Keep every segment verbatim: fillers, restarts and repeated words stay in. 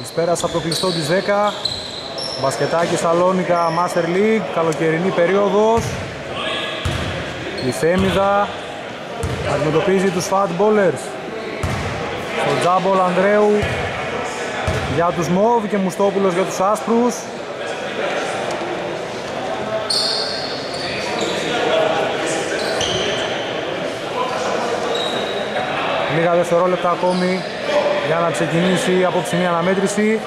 πέρασε από το κλειστό της δέκα. Μπασκετάκι Σαλόνικα Master League, καλοκαιρινή περίοδος. Η Θέμιδα αντιμετωπίζει τους Fat Ballers. Στο Τζάμπολ Ανδρέου για τους Μόβ και Μουστόπουλος για τους Άσπρους. Λίγα δευτερόλεπτα ακόμη για να ξεκινήσει η απόψινή αναμέτρηση.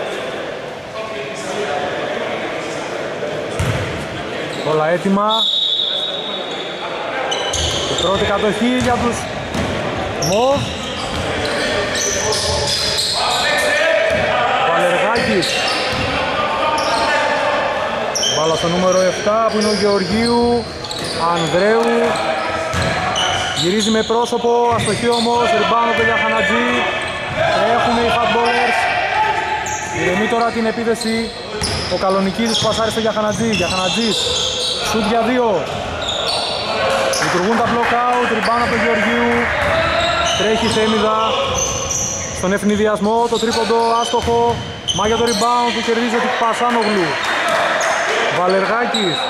Όλα έτοιμα. Η πρώτη κατοχή για τους Μόβ. Βαλεργάκης. Μπάλα στο νούμερο επτά που είναι ο Γεωργίου Ανδρέου. Γυρίζει με πρόσωπο, αστοχή όμως, ριμπάνω το Γιαχανατζή. Έχουν οι Fat Ballers. Ηρεμεί τώρα την επίθεση ο Καλονικίδης που πασάρει στο Γιαχανατζή. Γιαχανατζής, σουτ για δύο. Λειτουργούν τα block out, ριμπάνω από τον Γεωργίου. Τρέχει η Θέμιδα στον ευνηδιασμό, το τρίποντο άστοχο. Μα για το rebound που κερδίζει ο Πασάνογλου. Βαλεργάκης.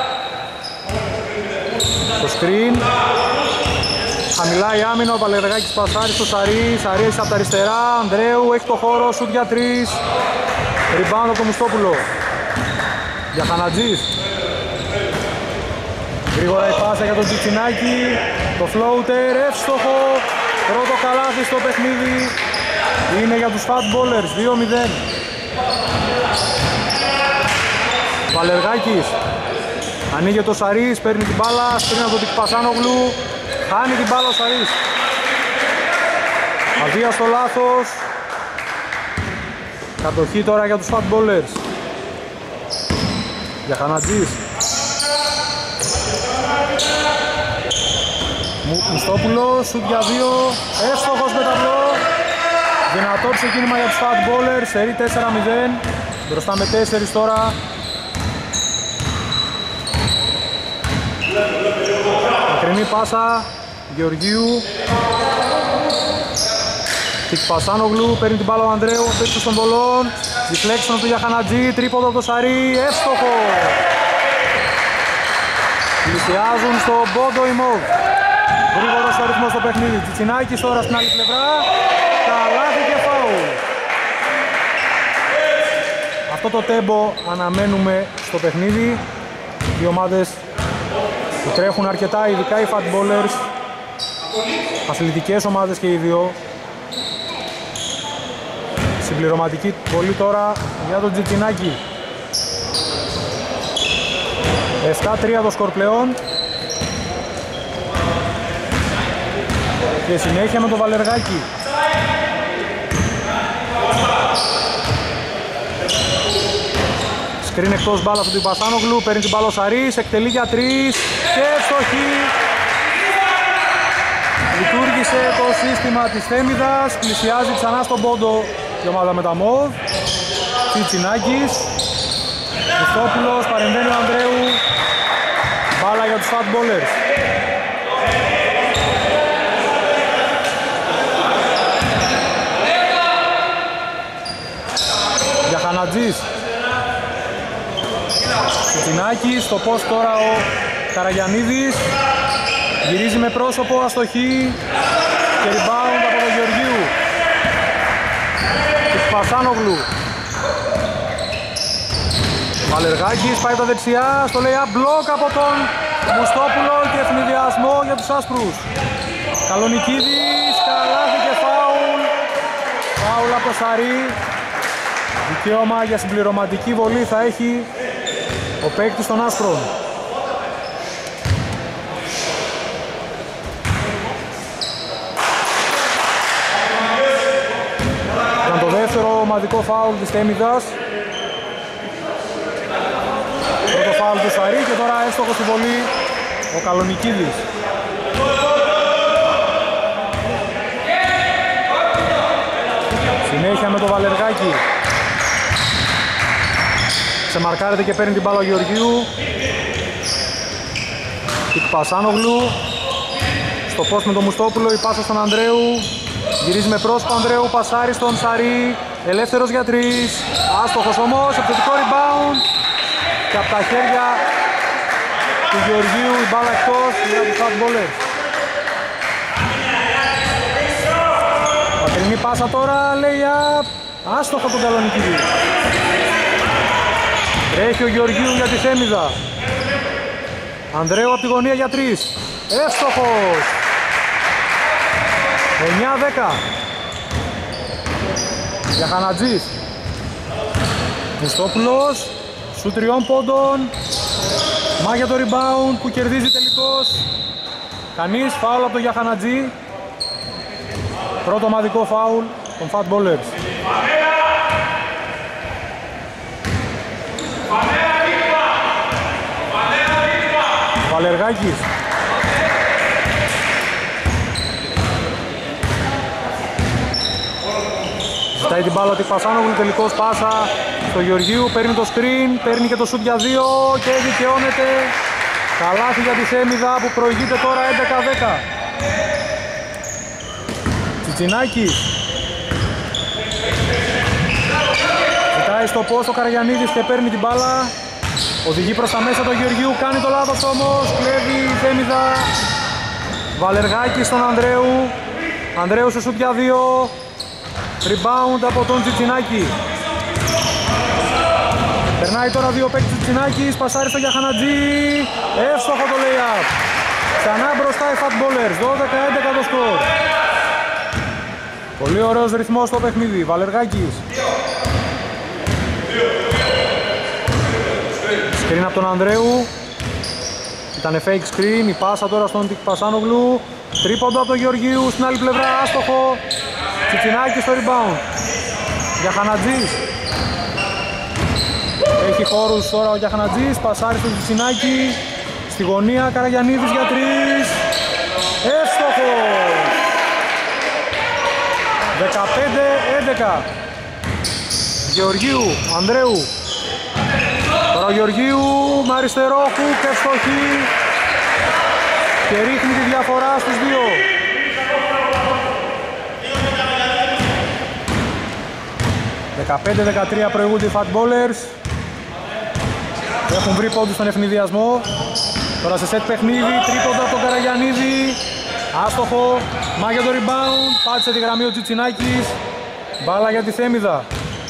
Το screen. Χαμηλά η άμυνα, ο Βαλεργάκης πασάρει στο Σαρί. Σαρί έχει από τα αριστερά. Ανδρέου έχει το χώρο, σουτ για τρεις. Rebound από το Μουστόπουλο. Για Χανατζής. Γρήγορα η πάσα για τον Τσιτσινάκη. Το floater, εύστοχο. Πρώτο καλάθι στο παιχνίδι. Είναι για τους Fat Ballers, δύο μηδέν. Βαλεργάκης. Ανοίγει το Σαρής, παίρνει την μπάλα. Στρίνα από τον Πασάνογλου. Χάνει την μπάλα ο Σαρής. Αδεία στο λάθος. Κατοχή τώρα για τους Fat Ballers. Για Χανατζής. Μουστόπουλος, σουτ για δύο. Εύστοχος με ταυλό. Δυνατό ξεκίνημα για τους Fat Ballers. Σερί τέσσερα μηδέν. Μπροστά με τέσσερις τώρα. Μακρινή πάσα Γεωργίου. Τικ Πασάνογλου, παίρνει την μπάλα ο Ανδρέου, παίρνει των βολών. Deflection του Γιαχανατζή, τρίποδο από το Σαρί, εύστοχο. Πλησιάζουν στο πόντο οι Μόβ. Γρήγορος ο ρυθμός στο παιχνίδι. Τσιτσινάκης τώρα στην άλλη πλευρά. Καλάθι και φάουλ. Αυτό το τέμπο αναμένουμε στο παιχνίδι. Οι ομάδες που τρέχουν αρκετά, ειδικά οι Fat Ballers. Αθλητικές ομάδες και οι δύο. Συμπληρωματική βολή τώρα για τον Τσιτσινάκη. επτά τρία το σκορ πλέον. Και συνέχεια με το Βαλεργάκη. Σκριν εκτός μπάλα του Πασάνογλου, παίρνει την μπάλα ο Σαρής, εκτελεί για τρεις και ευστοχή. Λειτουργήσε το σύστημα της Θέμιδας, πλησιάζει ξανά στον πόντο η ομάδα με τα Μόβ. Τσιτσινάκης, Χριστόπουλος, παρεμβαίνει ο Ανδρέου. Μπάλα για τους Fat Ballers. Για Χανατζής. Τσιτσινάκης, στο post τώρα ο Καραγιαννίδης. Γυρίζει με πρόσωπο, αστοχή και rebound από τον Γεωργίου. Της Πασάνογλου. Βαλεργάκης πάει τα δεξιά, στο λέει μπλοκ από τον Μουστόπουλο και ευνηδιασμό για τους Άσπρους. Καλονικίδης, καλάθι και φάουλ. Φάουλ από το Σαρί. Δικαίωμα για συμπληρωματική βολή θα έχει ο παίκτης των Άσπρων. Ήταν το δεύτερο ομαδικό φάουλ της Θέμιδας. Πρώτο φάουλ του Σαρί και τώρα έστοχο στη βολή ο Καλονικίδης. Συνέχεια με το Βαλεργάκη. Ξεμαρκάρεται και παίρνει την μπάλα ο Γεωργίου. Τικ Πασάνογλου. Στο post με τον Μουστόπουλο, η πάσα στον Ανδρέου. Γυρίζει με πρόσωπο Ανδρέου, πασάρι στον Σαρί. ελεύθερος για τρεις, άστοχος όμως, επιθετικό rebound και από τα χέρια του Γεωργίου η μπάλα εκτός για τους fat bowlers. Μακρινή πάσα τώρα, λέει up, άστοχο τον Καλονικίδη. Τρέχει ο Γεωργίου για τη Θέμιδα. Ανδρέου από τη γωνία για τρεις, εύστοχος. εννιά δέκα. Για Χανατζής. Μουστόπουλος, σου τριών πόντων. Μάγια το rebound που κερδίζει τελικώς. Κανείς, φάουλ από τον Γιαχανατζή. Πρώτο ομαδικό φάουλ των Fat Bowlers. Βαλεργάκης. Ζητάει την μπάλα του Πασάνογλου, τελικός πάσα στο Γεωργίου, παίρνει το screen, παίρνει και το σουτ για δύο και δικαιώνεται. Καλάθι για τη Θέμιδα που προηγείται τώρα έντεκα δέκα. Τσιτσινάκης. Ζητάει στο post ο Καραγιαννίδης και παίρνει την μπάλα. Οδηγεί προς τα μέσα το Γεωργίου, κάνει το λάθος όμως, κλέβει η Θέμιδα. Βαλεργάκης στον Ανδρέου. Ανδρέου σε σουτ για δύο. Rebound από τον Τσιτσινάκη. Περνάει τώρα δύο παίκτες Τσιτσινάκης, πασάρι στο Γιαχανατζή. Εύστοχο το lay-up. Ξανά μπροστά οι Fat Bowlers, δώδεκα έντεκα το σκορ. Πολύ ωραίος ρυθμός στο παιχνίδι, Βαλεργάκης. Screen από τον Ανδρέου. Ήτανε fake screen, η πάσα τώρα στον Πασάνογλου. Τρίποντο από τον Γεωργίου, στην άλλη πλευρά άστοχο. Τσιτσινάκης στο rebound. Γιαχανατζής. Έχει χώρους τώρα ο Γιαχανατζής, πασάρι στο Τσιτσινάκη. Στη γωνία Καραγιαννίδης για τρεις. Εύστοχος. δεκαπέντε έντεκα. Γεωργίου, Ανδρέου. Τώρα ο Γεωργίου με αριστερό χουκ, ευστοχή. Και ρίχνει τη διαφορά στους δύο. δεκαπέντε δεκατρία προηγούνται οι Fat Bowlers. Έχουν βρει πόντους στον ευνηδιασμό. Τώρα σε σετ παιχνίδι, τρίποντα από τον Καραγιαννίδη. Άστοχο, μάγια το rebound. Πάτησε τη γραμμή ο Τσιτσινάκης. Μπάλα για τη Θέμιδα.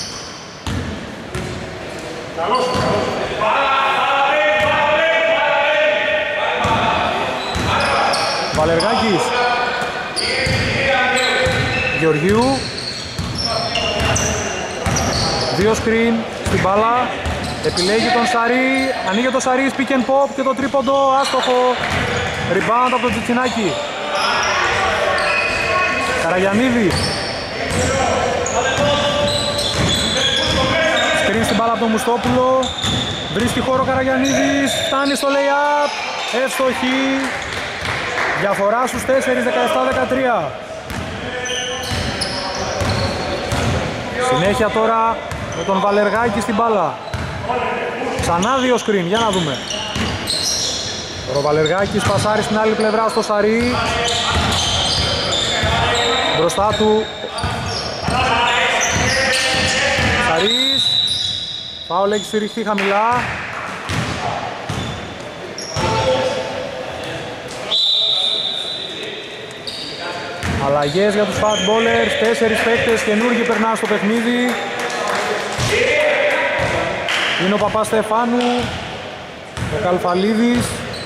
Βαλεργάκης. Γεωργίου. Δύο screen στην μπάλα. Επιλέγει τον Σαρή. Ανοίγει το Σαρή, pick and pop και το τρίποντο. Άστοχο. Rebound από τον Τσιτσινάκη. Καραγιαννίδη. Screen στην μπάλα από τον Μουστόπουλο. Βρίσκει χώρο Καραγιαννίδης. Φτάνει στο lay-up. Εύστοχη. Διαφορά στους τέσσερα, δεκαεπτά δεκατρία. Συνέχεια τώρα με τον Βαλεργάκη στην μπάλα. Ξανά δύο screen, για να δούμε. Ο Βαλεργάκης πασάρει στην άλλη πλευρά στο Σαρί. Μπροστά του Σαρής. Φάουλ έχει στηριχθεί χαμηλά. Αλλαγές για τους Fat Bowlers, τέσσερις παίκτες καινούργοι περνάνε στο παιχνίδι. Είναι ο Παπαστεφάνου, ο Καλφαλίδης,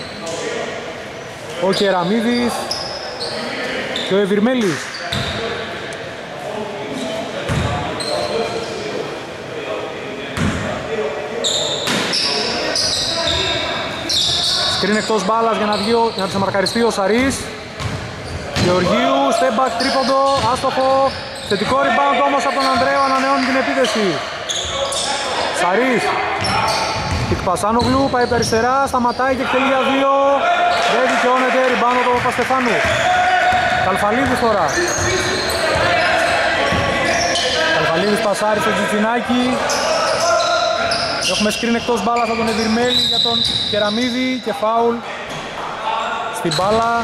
ο Κεραμίδης και ο Ευηρμέλης. Σκριν εκτός μπάλας για να, βγει, για να ξεμαρκαριστεί ο Σαρής. Γεωργίου, step back τρίποντο, άστοχο. Θετικό rebound όμως από τον Ανδρέο, ανανεώνει την επίθεση. Σαρής. Πασάνογλου, πάει από αριστερά, σταματάει και εκτελεί για δύο. Δεν δικαιώνεται, rebound από τον Παπαστεφάνου. Καλφαλίδης τώρα. Καλφαλίδης πασάρει στο Τσιτσινάκη. Έχουμε screen εκτός μπάλας από τον Ευηρμέλη για τον Κεραμίδη και φάουλ στην μπάλα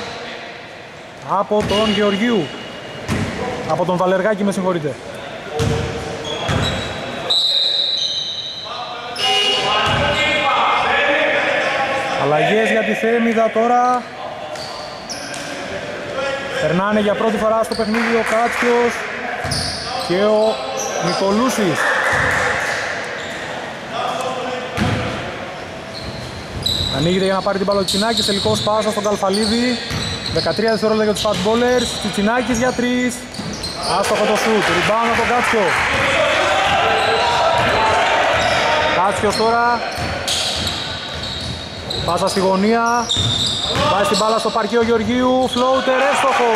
από τον Γεωργίου. Από τον Βαλεργάκη, με συγχωρείτε. Αλλαγές για τη Θέμιδα τώρα. Περνάνε για πρώτη φορά στο παιχνίδι ο Κάτσιος και ο Νικολούσης. Ανοίγεται για να πάρει την μπάλα ο Τσινάκης, τελικός πάσα στον Καλφαλίδη. δεκατρία δευτερόλεπτα για τους Fatballers. Τσινάκης για τρεις. Άστοχο το σουτ, rebound από τον Κάτσιο. Κάτσιος τώρα. Πάσα στη γωνία. Πάει στην μπάλα στο παρκείο Γεωργίου. Φλόουτερ, έστοχο.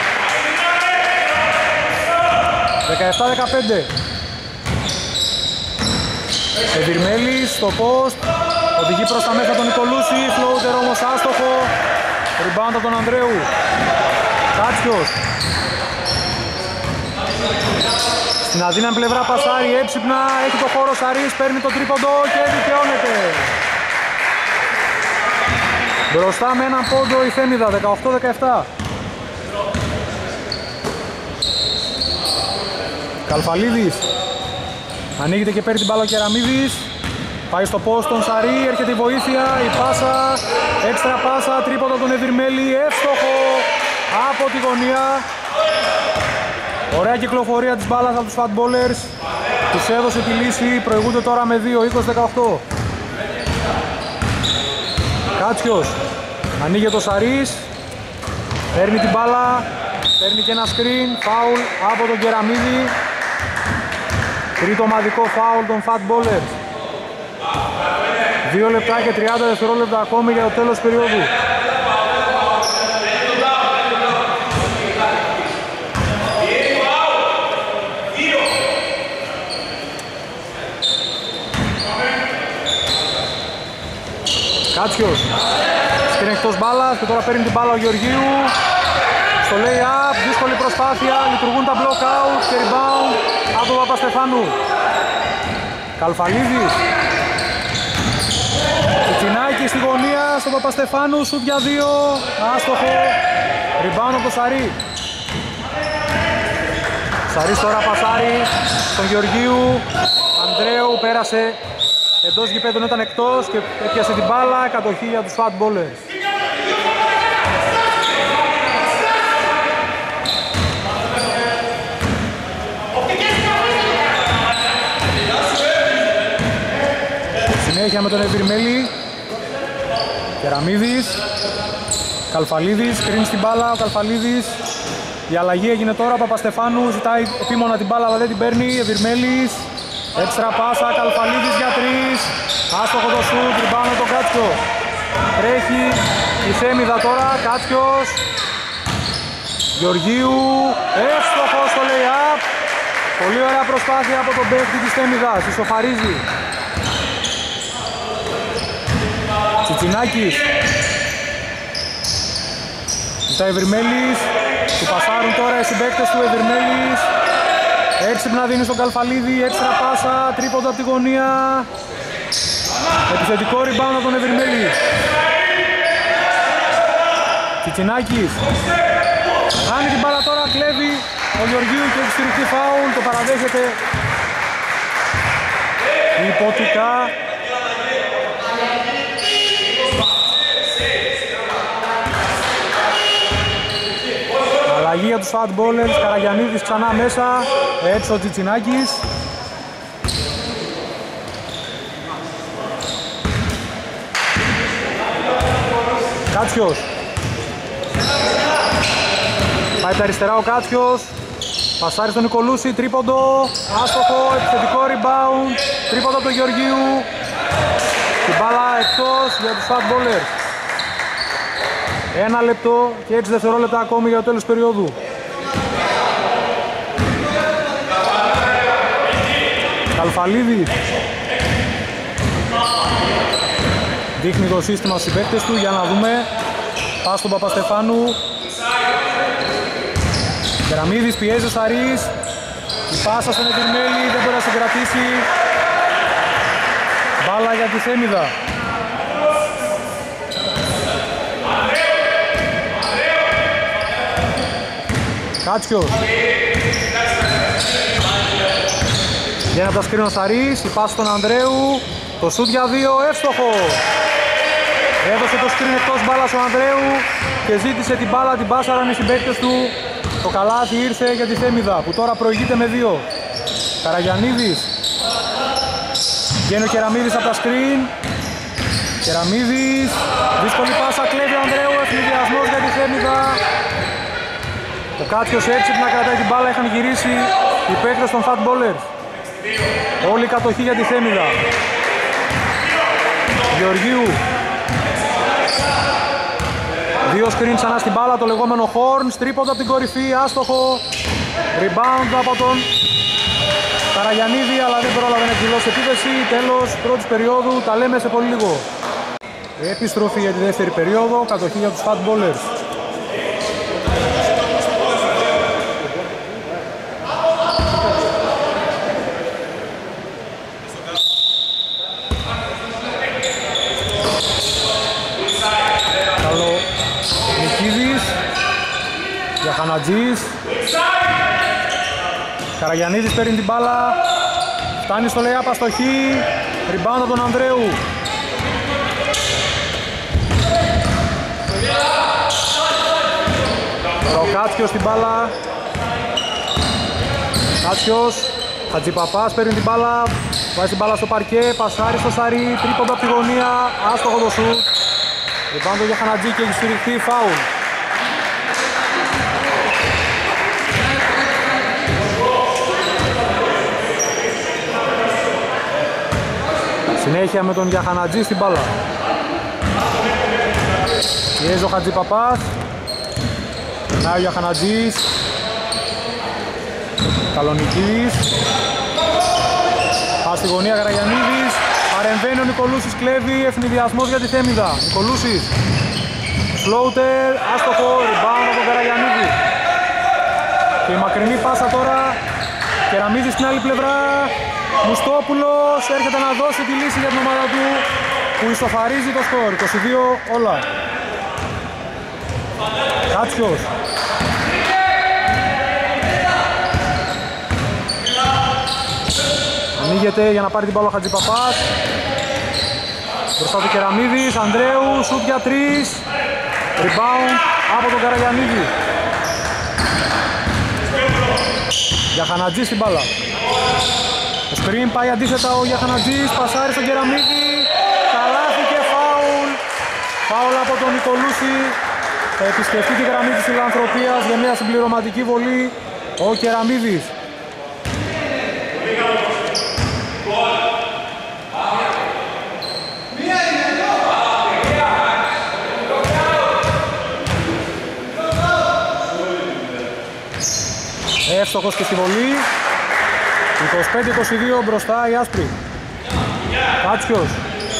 δεκαεπτά δεκαπέντε. Σεβιρμέλης στο post. Οδηγεί προς τα μέσα τον Νικολούση. Φλόουτερ όμως άστοχο. Rebound από τον Ανδρέου. Κάτσιος. Στην αδύναμη πλευρά πασάρει έξυπνα. Έχει το χώρο Σαρής. Παίρνει το τρίποντο και δικαιώνεται. Μπροστά με έναν πόντο η Θέμιδα. δεκαοκτώ δεκαεπτά. Καλφαλίδης. Ανοίγεται και παίρνει την μπάλα ο Κεραμίδης. Πάει στο post τον Σαρή, έρχεται η βοήθεια, η πάσα, έξτρα πάσα, τρίποντο τον Εβιρμέλη, εύστοχο από τη γωνία. Ωραία κυκλοφορία της μπάλας από τους Fatballers. Τους έδωσε τη λύση, προηγούνται τώρα με δύο είκοσι δεκαοκτώ. Κάτσιος, ανοίγει το Σαρής, παίρνει την μπάλα, παίρνει και ένα screen, φάουλ από τον Κεραμίδη. Τρίτο ομαδικό φάουλ των Fatballers. δύο λεπτά και τριάντα δευτερόλεπτα ακόμη για το τέλος περίοδου. Κάτσιος. Σκριν εκτός μπάλας και τώρα παίρνει την μπάλα ο Γεωργίου. Στο lay-up, δύσκολη προσπάθεια, λειτουργούν τα block out και rebound από τον Παπαστεφάνου. Καλφαλίδης. Τσινάκη στη γωνία στον Παπαστεφάνου, σουτ για δύο, άστοχο, rebound από το Σαρή. Σαρής τώρα πασάρει στον Γεωργίου, Ανδρέου πέρασε εντός γηπέδων, ήταν εκτός και έπιασε την μπάλα, κατοχή για τους Fatballers. Συνέχεια με τον Εβιρμέλη. Κεραμίδης. Καλφαλίδης, κρίνει στην μπάλα ο Καλφαλίδης. Η αλλαγή έγινε τώρα, Παπαστεφάνου ζητάει επίμονα την μπάλα αλλά δεν την παίρνει. Εβιρμέλης. Έξτρα πάσα, Καλφαλίδης για τρεις. Άστοχο το σουτ, rebound τον Κάτσιο. Τρέχει η Θέμιδα τώρα, Κάτσιος. Γεωργίου, εύστοχο στο lay-up. Πολύ ωραία προσπάθεια από τον παίκτη της Θέμιδας, ισοφαρίζει. Τσιτσινάκης. Ζητάει Εβιρμέλης. Του πασάρουν τώρα οι συμπαίκτες του. Εβιρμέλης. Έξυπνα δίνει στον Καλφαλίδη. Έξτρα πάσα. Τρίποντο από τη γωνία. Επιθετικό rebound από τον Εβιρμέλη. Τσιτσινάκης. Χάνει την μπάλα τώρα. Κλέβει ο Γεωργίου και έχει στηριχτεί φάουλ. Το παραδέχεται υποτικά. Αλλαγή για τους Fatballers, Καραγιαννίδης ξανά μέσα, έξω ο Τσιτσινάκης. Κάτσιος. Πάει τα αριστερά ο Κάτσιος. Πασάρει στον Νικολούση, τρίποντο, άστοχο, επιθετικό rebound, τρίποντο από τον Γεωργίου. Την μπάλα εκτός για τους Fatballers. Ένα λεπτό και έξι δευτερόλεπτα ακόμη για το τέλος περίοδου. Καλφαλίδης. Δείχνει το σύστημα στους συμπαίκτες του για να δούμε. Πας στον Παπαστεφάνου. Κεραμίδης πιέζει ο Σαρής. Η πάσα στον Εβιρμέλη, δεν μπορεί να συγκρατήσει. Μπάλα για τη Θέμιδα. Κάτσιος. Για να τα σκρίνει ο Σαρής, η πάση στον Ανδρέου. Το σούτ για δύο, εύστοχο. Έδωσε το screen εκτός μπάλας ο Ανδρέου και ζήτησε την μπάλα, την πάσαραν οι συμπαίκτες του. Το καλάθι ήρθε για τη Θέμιδα που τώρα προηγείται με δύο. Καραγιαννίδης. Βγαίνει ο Κεραμίδης από τα screen. Κεραμίδης. Δύσκολη πάσα, κλέβει ο Ανδρέου. Ευνηδιασμός για τη Θέμιδα. Ο Κάτσιος έξυπνα να κρατάει την μπάλα, είχαν γυρίσει οι παίκτες των Fat Ballers. Όλη η κατοχή για τη Θέμιδα. Γεωργίου. Δύο screen ξανά στην μπάλα, το λεγόμενο Horns, τρίποντο από την κορυφή, άστοχο. Rebound από τον Καραγιαννίδη, αλλά δεν πρόλαβε να εκδηλώσει επίθεση. Τέλος πρώτης περίοδου, τα λέμε σε πολύ λίγο. Επιστροφή για τη δεύτερη περίοδο, κατοχή για τους Fat Ballers. Χανατζής. Καραγιαννίδης παίρνει την μπάλα. Φτάνει στο lay-up αστοχή. Rebound από τον Ανδρέου. Ο Κάτσιος στην μπάλα. Κάτσιος. Χατζηπαπάς παίρνει την μπάλα. Βάζει την μπάλα στο παρκέ. Πασάρι στο Σαρί. Τρίποντο από τη γωνία. Άστοχο το σουτ. Rebound για Χανατζή και έχει σφυριχθεί φάουλ. Συνέχεια με τον Γιαχανατζή στην μπάλα. Πιέζει ο Χατζηπαπάς. Περνάει ο Γιαχανατζής. Καλονικίδης. Πας στη γωνία Καραγιαννίδης. Παρεμβαίνει ο Νικολούσης, κλέβει, ευνηδιασμός για τη Θέμιδα. Νικολούσης. Floater, άστοχο, rebound από τον Καραγιαννίδη. Και η μακρινή πάσα τώρα. Κεραμίδης στην άλλη πλευρά. Μουστόπουλος έρχεται να δώσει τη λύση για την ομάδα του που ισοφαρίζει το σκορ. είκοσι δύο όλα. Κάτσιος. Ανοίγεται για να πάρει την μπάλα ο Χατζηπαπάς. Μπροστά του Κεραμίδης, Ανδρέου, σουτ για τρεις. Rebound από τον Καραγιαννίδη. Για Χανατζή στην μπάλα. Ο screen πάει αντίθετα ο Γιαχανατζής, πασάρει στον Κεραμίδη. Καλάθι και φάουλ. Φάουλ από τον Νικολούση. Θα επισκεφτεί τη γραμμή της φιλανθρωπίας για μια συμπληρωματική βολή ο Κεραμίδης. Εύστοχος και στη βολή. είκοσι πέντε είκοσι δύο μπροστά η άσπρη. Κάτσιος.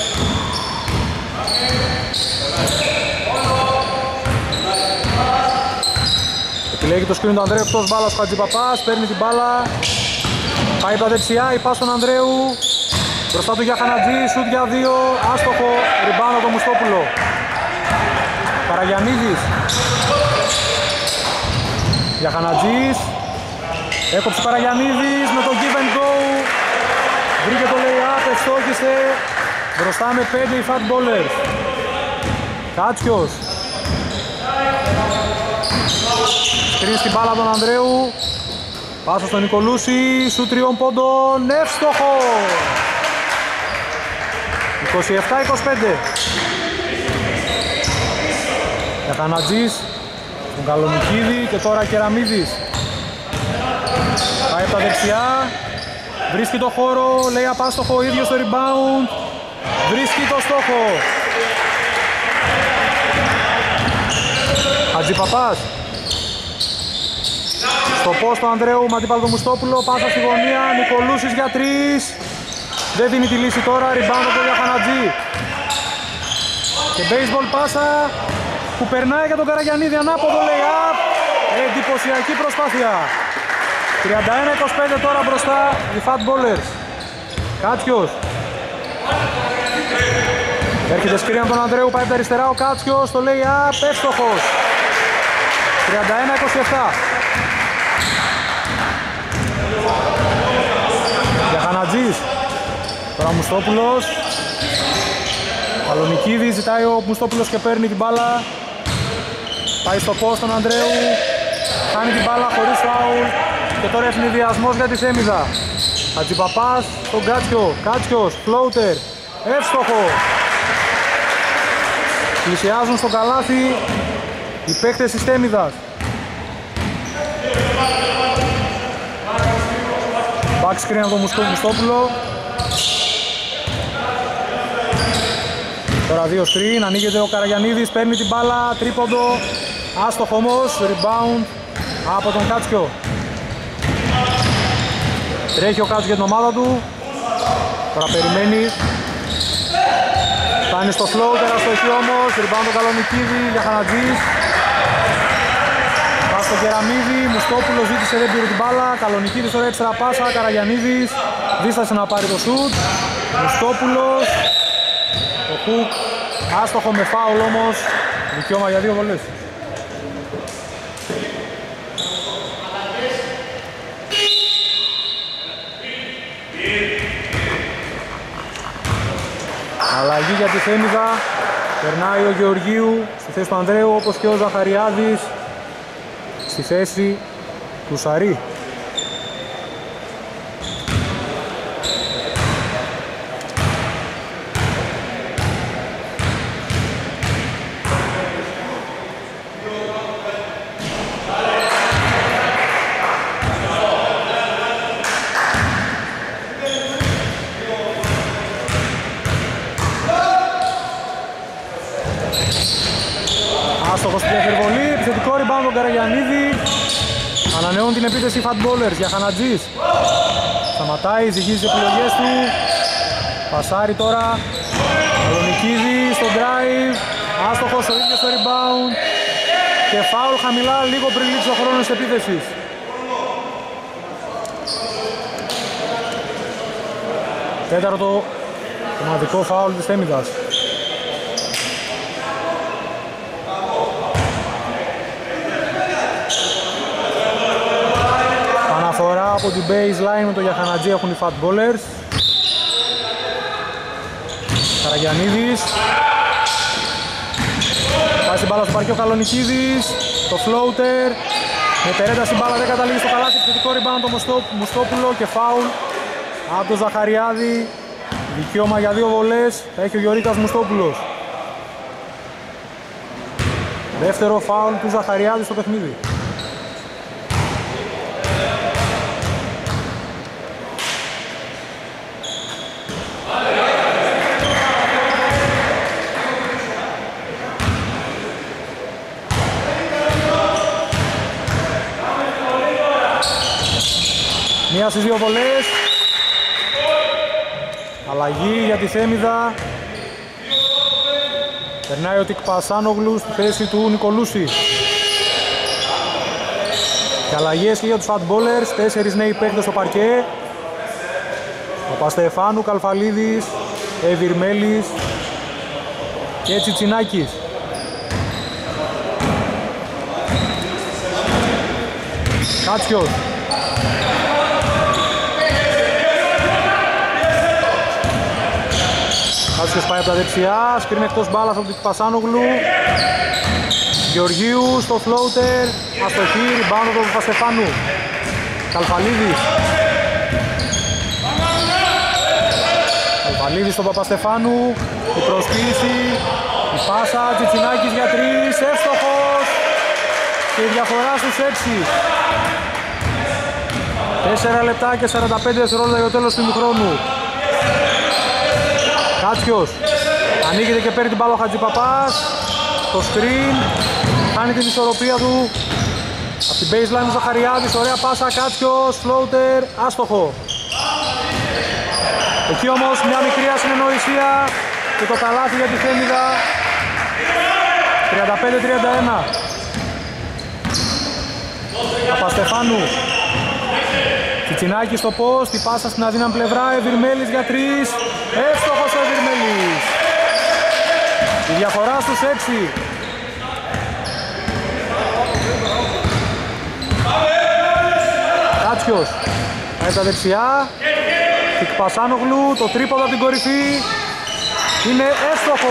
Επιλέγει το σκριν του Ανδρέου εκτός μπάλας ο Χατζηπαπάς, παίρνει την μπάλα. Πάει από τα δεξιά, η πάση στον Ανδρέου. Μπροστά του Γιαχανατζή, σουτ για δύο, άστοχο, rebound από τον Μουστόπουλο. Καραγιαννίδης. Γιαχανατζής. Έκοψε Καραγιαννίδης με το give and go. Βρήκε το lay-up, ευστόχισε. Μπροστά με πέντε οι Fat Ballers. Κάτσιος. Σκριν στην μπάλα τον Ανδρέου. Πάσα στον Νικολούση, σου τριών πόντων, εύστοχο. είκοσι επτά είκοσι πέντε. Γιαχανατζής στον Καλονικίδη και τώρα Κεραμίδης. Πάει από τα δεξιά, βρίσκει το χώρο, λέει απάστοχο, ίδιο στο rebound, βρίσκει το στόχο. Χατζηπαπάς. Στο post του Ανδρέου με αντίπαλο τον Μουστόπουλο, πάσα στη γωνία, Νικολούσης για τρεις. Δεν δίνει τη λύση τώρα, rebound από τον Γιαχανατζή. Και baseball πάσα που περνάει για τον Καραγιαννίδη, ανάποδο lay-up. Εντυπωσιακή προσπάθεια. τριάντα ένα είκοσι πέντε τώρα μπροστά οι Fat Ballers. Κάτσιος. Έρχεται σκριν από τον Ανδρέου, πάει από τα αριστερά ο Κάτσιος, το lay-up, εύστοχος. τριάντα ένα είκοσι επτά. Γιαχανατζής. Τώρα Μουστόπουλος. Καλονικίδης, ζητάει ο Μουστόπουλος και παίρνει την μπάλα. Πάει στο post τον Ανδρέου. Κάνει την μπάλα χωρίς φάουλ. Και τώρα ευνηδιασμός για τη Σέμιδα. Χατζηπαπάς στον Κάτσιο. Κάτσιος, floater. Εύστοχο. Πλησιάζουν στο καλάθι οι παίκτες της Τέμιδας. Back screen από τον Μουστόπουλο. Τώρα δύο screen, ανοίγεται ο Καραγιαννίδης, παίρνει την μπάλα, τρίποντο. Άστοχο όμως, rebound από τον Κάτσιο. Τρέχει ο Κάτσιο για την ομάδα του. Τώρα περιμένει. Φτάνει στο floater, αστοχή όμως, rebound τον Καλονικίδη, για Χανατζής. Πας στο Κεραμίδη, Μουστόπουλος ζήτησε, δεν πήρε την μπάλα. Καλονικίδης τώρα έξτρα πάσα, Καραγιαννίδης δίστασε να πάρει το σουτ. Μουστόπουλος, το hook, άστοχο με φάουλ όμως, δικαίωμα για δύο βολές. Αλλαγή για τη Θέμιδα. Περνάει ο Γεωργίου στη θέση του Ανδρέου, όπως και ο Ζαχαριάδης στη θέση του Σαρή. Άστοχος στην υπερβολή, επιθετικό rebound τον Καραγιαννίδη. Ανανεώνουν την επίθεση Fat Ballers για Χανατζής. Σταματάει, ζυγίζει τις επιλογές του. Πασάρει τώρα. Καλονικίδη στο drive. Άστοχος ο ίδιος στο rebound. Και φάουλ χαμηλά λίγο πριν λήξει ο χρόνος της επίθεσης. Τέταρτο ομαδικό φάουλ της Θέμιδας. Αναφορά από την baseline με το Γιαχανατζή έχουν οι Fat Ballers. Καραγιαννίδης. Πάει στην μπάλα στο παρκείο Καλονικίδης. Το floater. Με περένταση μπάλα δεν καταλήγει στο καλάθι. Επιθετικό rebound το Μουστόπουλο και φάουλ από τον Ζαχαριάδη. Δικαίωμα για δύο βολές. Θα έχει ο Γιωρίκας Μουστόπουλος. Δεύτερο φάουλ του Ζαχαριάδη στο παιχνίδι. Μία στις δύο βολές. Αλλαγή για τη Θέμιδα. Περνάει ο Τικπασάνογλου στη θέση του Νικολούση. Και αλλαγές και για τους Fat Ballers. Τέσσερις νέοι παίκτες στο παρκέ. Παπαστεφάνου, Καλφαλίδης, Εβιρμέλης και Τσιτσινάκης. Κάτσιος. Κάτσιος πάει από τα δεξιά, σκριν εκτός μπάλας από την Πασάνογλου. Γεωργίου στο floater, αστοχή, rebound του Παπαστεφάνου. Καλφαλίδης. Καλφαλίδης στον Παπαστεφάνου, η προσποίηση, η πάσα, Τσιτσινάκης για τρεις, εύστοχος και η διαφορά στους έξι. τέσσερα λεπτά και σαράντα πέντε δευτερόλεπτα για το τέλος του ημιχρόνου. Κάτσιος, ανοίγεται και παίρνει την μπάλα ο Χατζηπαπάς. Το screen, κάνει την ισορροπία του. Από την baseline ο Ζαχαριάδης, ωραία πάσα, Κάτσιος, floater, άστοχο. Εκεί όμως μια μικρή ασυνεννοησία και το καλάθι για τη Θέμιδα. τριάντα πέντε τριάντα ένα. Παπαστεφάνου. Τσιτσινάκη στο post, η πάσα στην αδύναμη πλευρά, Εβιρμέλης για τρεις. Εύστοχος ο Εβιρμέλης. Η διαφορά στους έξι. Κάτσιος. Πάει τα δεξιά. Τικπασάνογλου, το τρίποδο από την κορυφή. Είναι εύστοχο.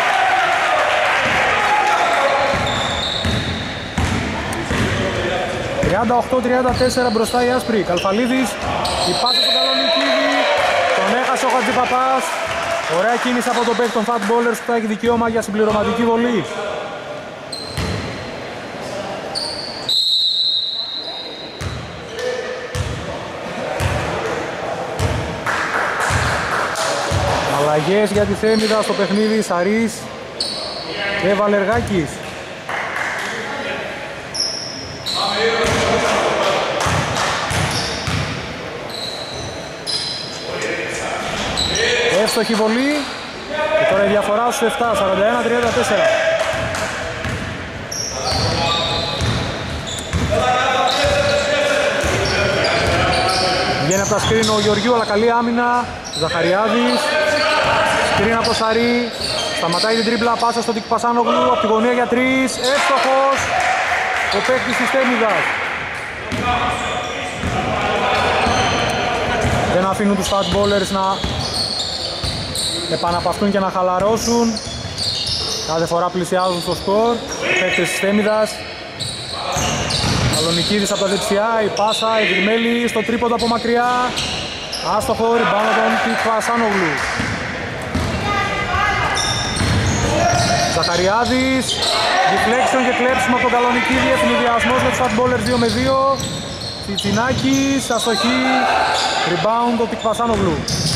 τριάντα οκτώ τριάντα τέσσερα μπροστά η άσπρη. Καλφαλίδης, η πάσα στον Καλονικίδη, τον έχασε ο Χατζηπαπάς. Ωραία κίνηση από τον παίκτη των Fat Ballers που θα έχει δικαίωμα για συμπληρωματική βολή. Αλλαγές για τη Θέμηδα στο παιχνίδι, Σαρής και Βαλεργάκης. Εύστοχη βολή και τώρα η διαφορά στους επτά, σαράντα ένα τριάντα τέσσερα. Βγαίνει από τα σκριν ο Γεωργιού, αλλά καλή άμυνα. Ζαχαριάδης, σκριν από το Σαρή, σταματάει την τρίπλα, πάσα στον Τικπασάνογλου, από τη γωνία για τρεις, εύστοχος ο παίκτης της Θέμηδας. Δεν αφήνουν τους Fat Ballers να επαναπαυτούν και να χαλαρώσουν. Κάθε φορά πλησιάζουν στο σκορ οι παίκτες της Θέμηδας. Καλονικίδης από τα δεξιά, η πάσα, η Βρυμέλη στο τρίποντο από μακριά. Άστοχο, ριμπάνω τον Τικπασάνογλου. Ζαχαριάδης, deflection και κλέψιμο από τον Καλονικίδη, ευνηδιασμός με τους Fat Ballers δύο με δύο. Τσιτσινάκης, αστοχή, rebound τον Τικπασάνογλου.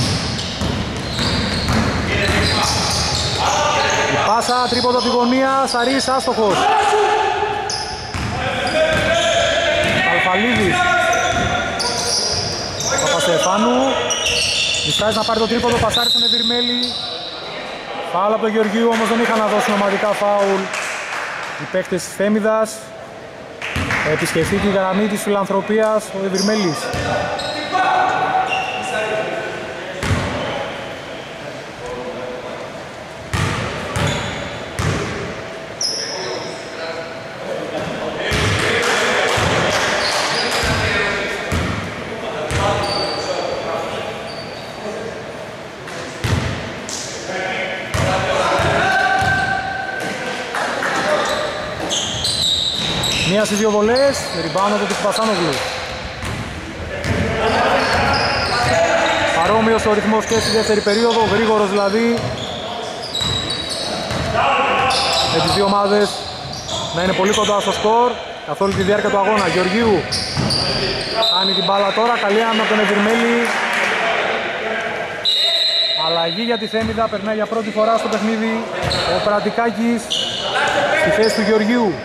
Η πάσα, τρίποντο από τη γωνία, Σαρής, άστοχος. Καλφαλίδης, Παπαστεφάνου, διστάζει να πάρει το τρίποντο, πασάρι στον Εβιρμέλη. Φάουλ από τον Γεωργίου, όμως δεν είχαν να δώσουν ομαδικά φάουλ οι παίκτες της Θέμηδας. Επισκεφτεί τη γραμμή της φιλανθρωπίας ο Εβιρμέλης. Μία στις δύο βολές, ριμπάνω του Τικπασάνογλου. Παρόμοιος ο ρυθμός και στη δεύτερη περίοδο, γρήγορος δηλαδή. Με τις δύο ομάδες να είναι πολύ κοντά στο σκορ καθ' όλη τη διάρκεια του αγώνα. Γεωργίου κάνει την μπάλα τώρα, καλή άμυνα από τον Εβιρμέλη. Αλλαγή για τη Θέμηδα, περνάει για πρώτη φορά στο παιχνίδι ο Πρατικάκης στη θέση του Γεωργίου.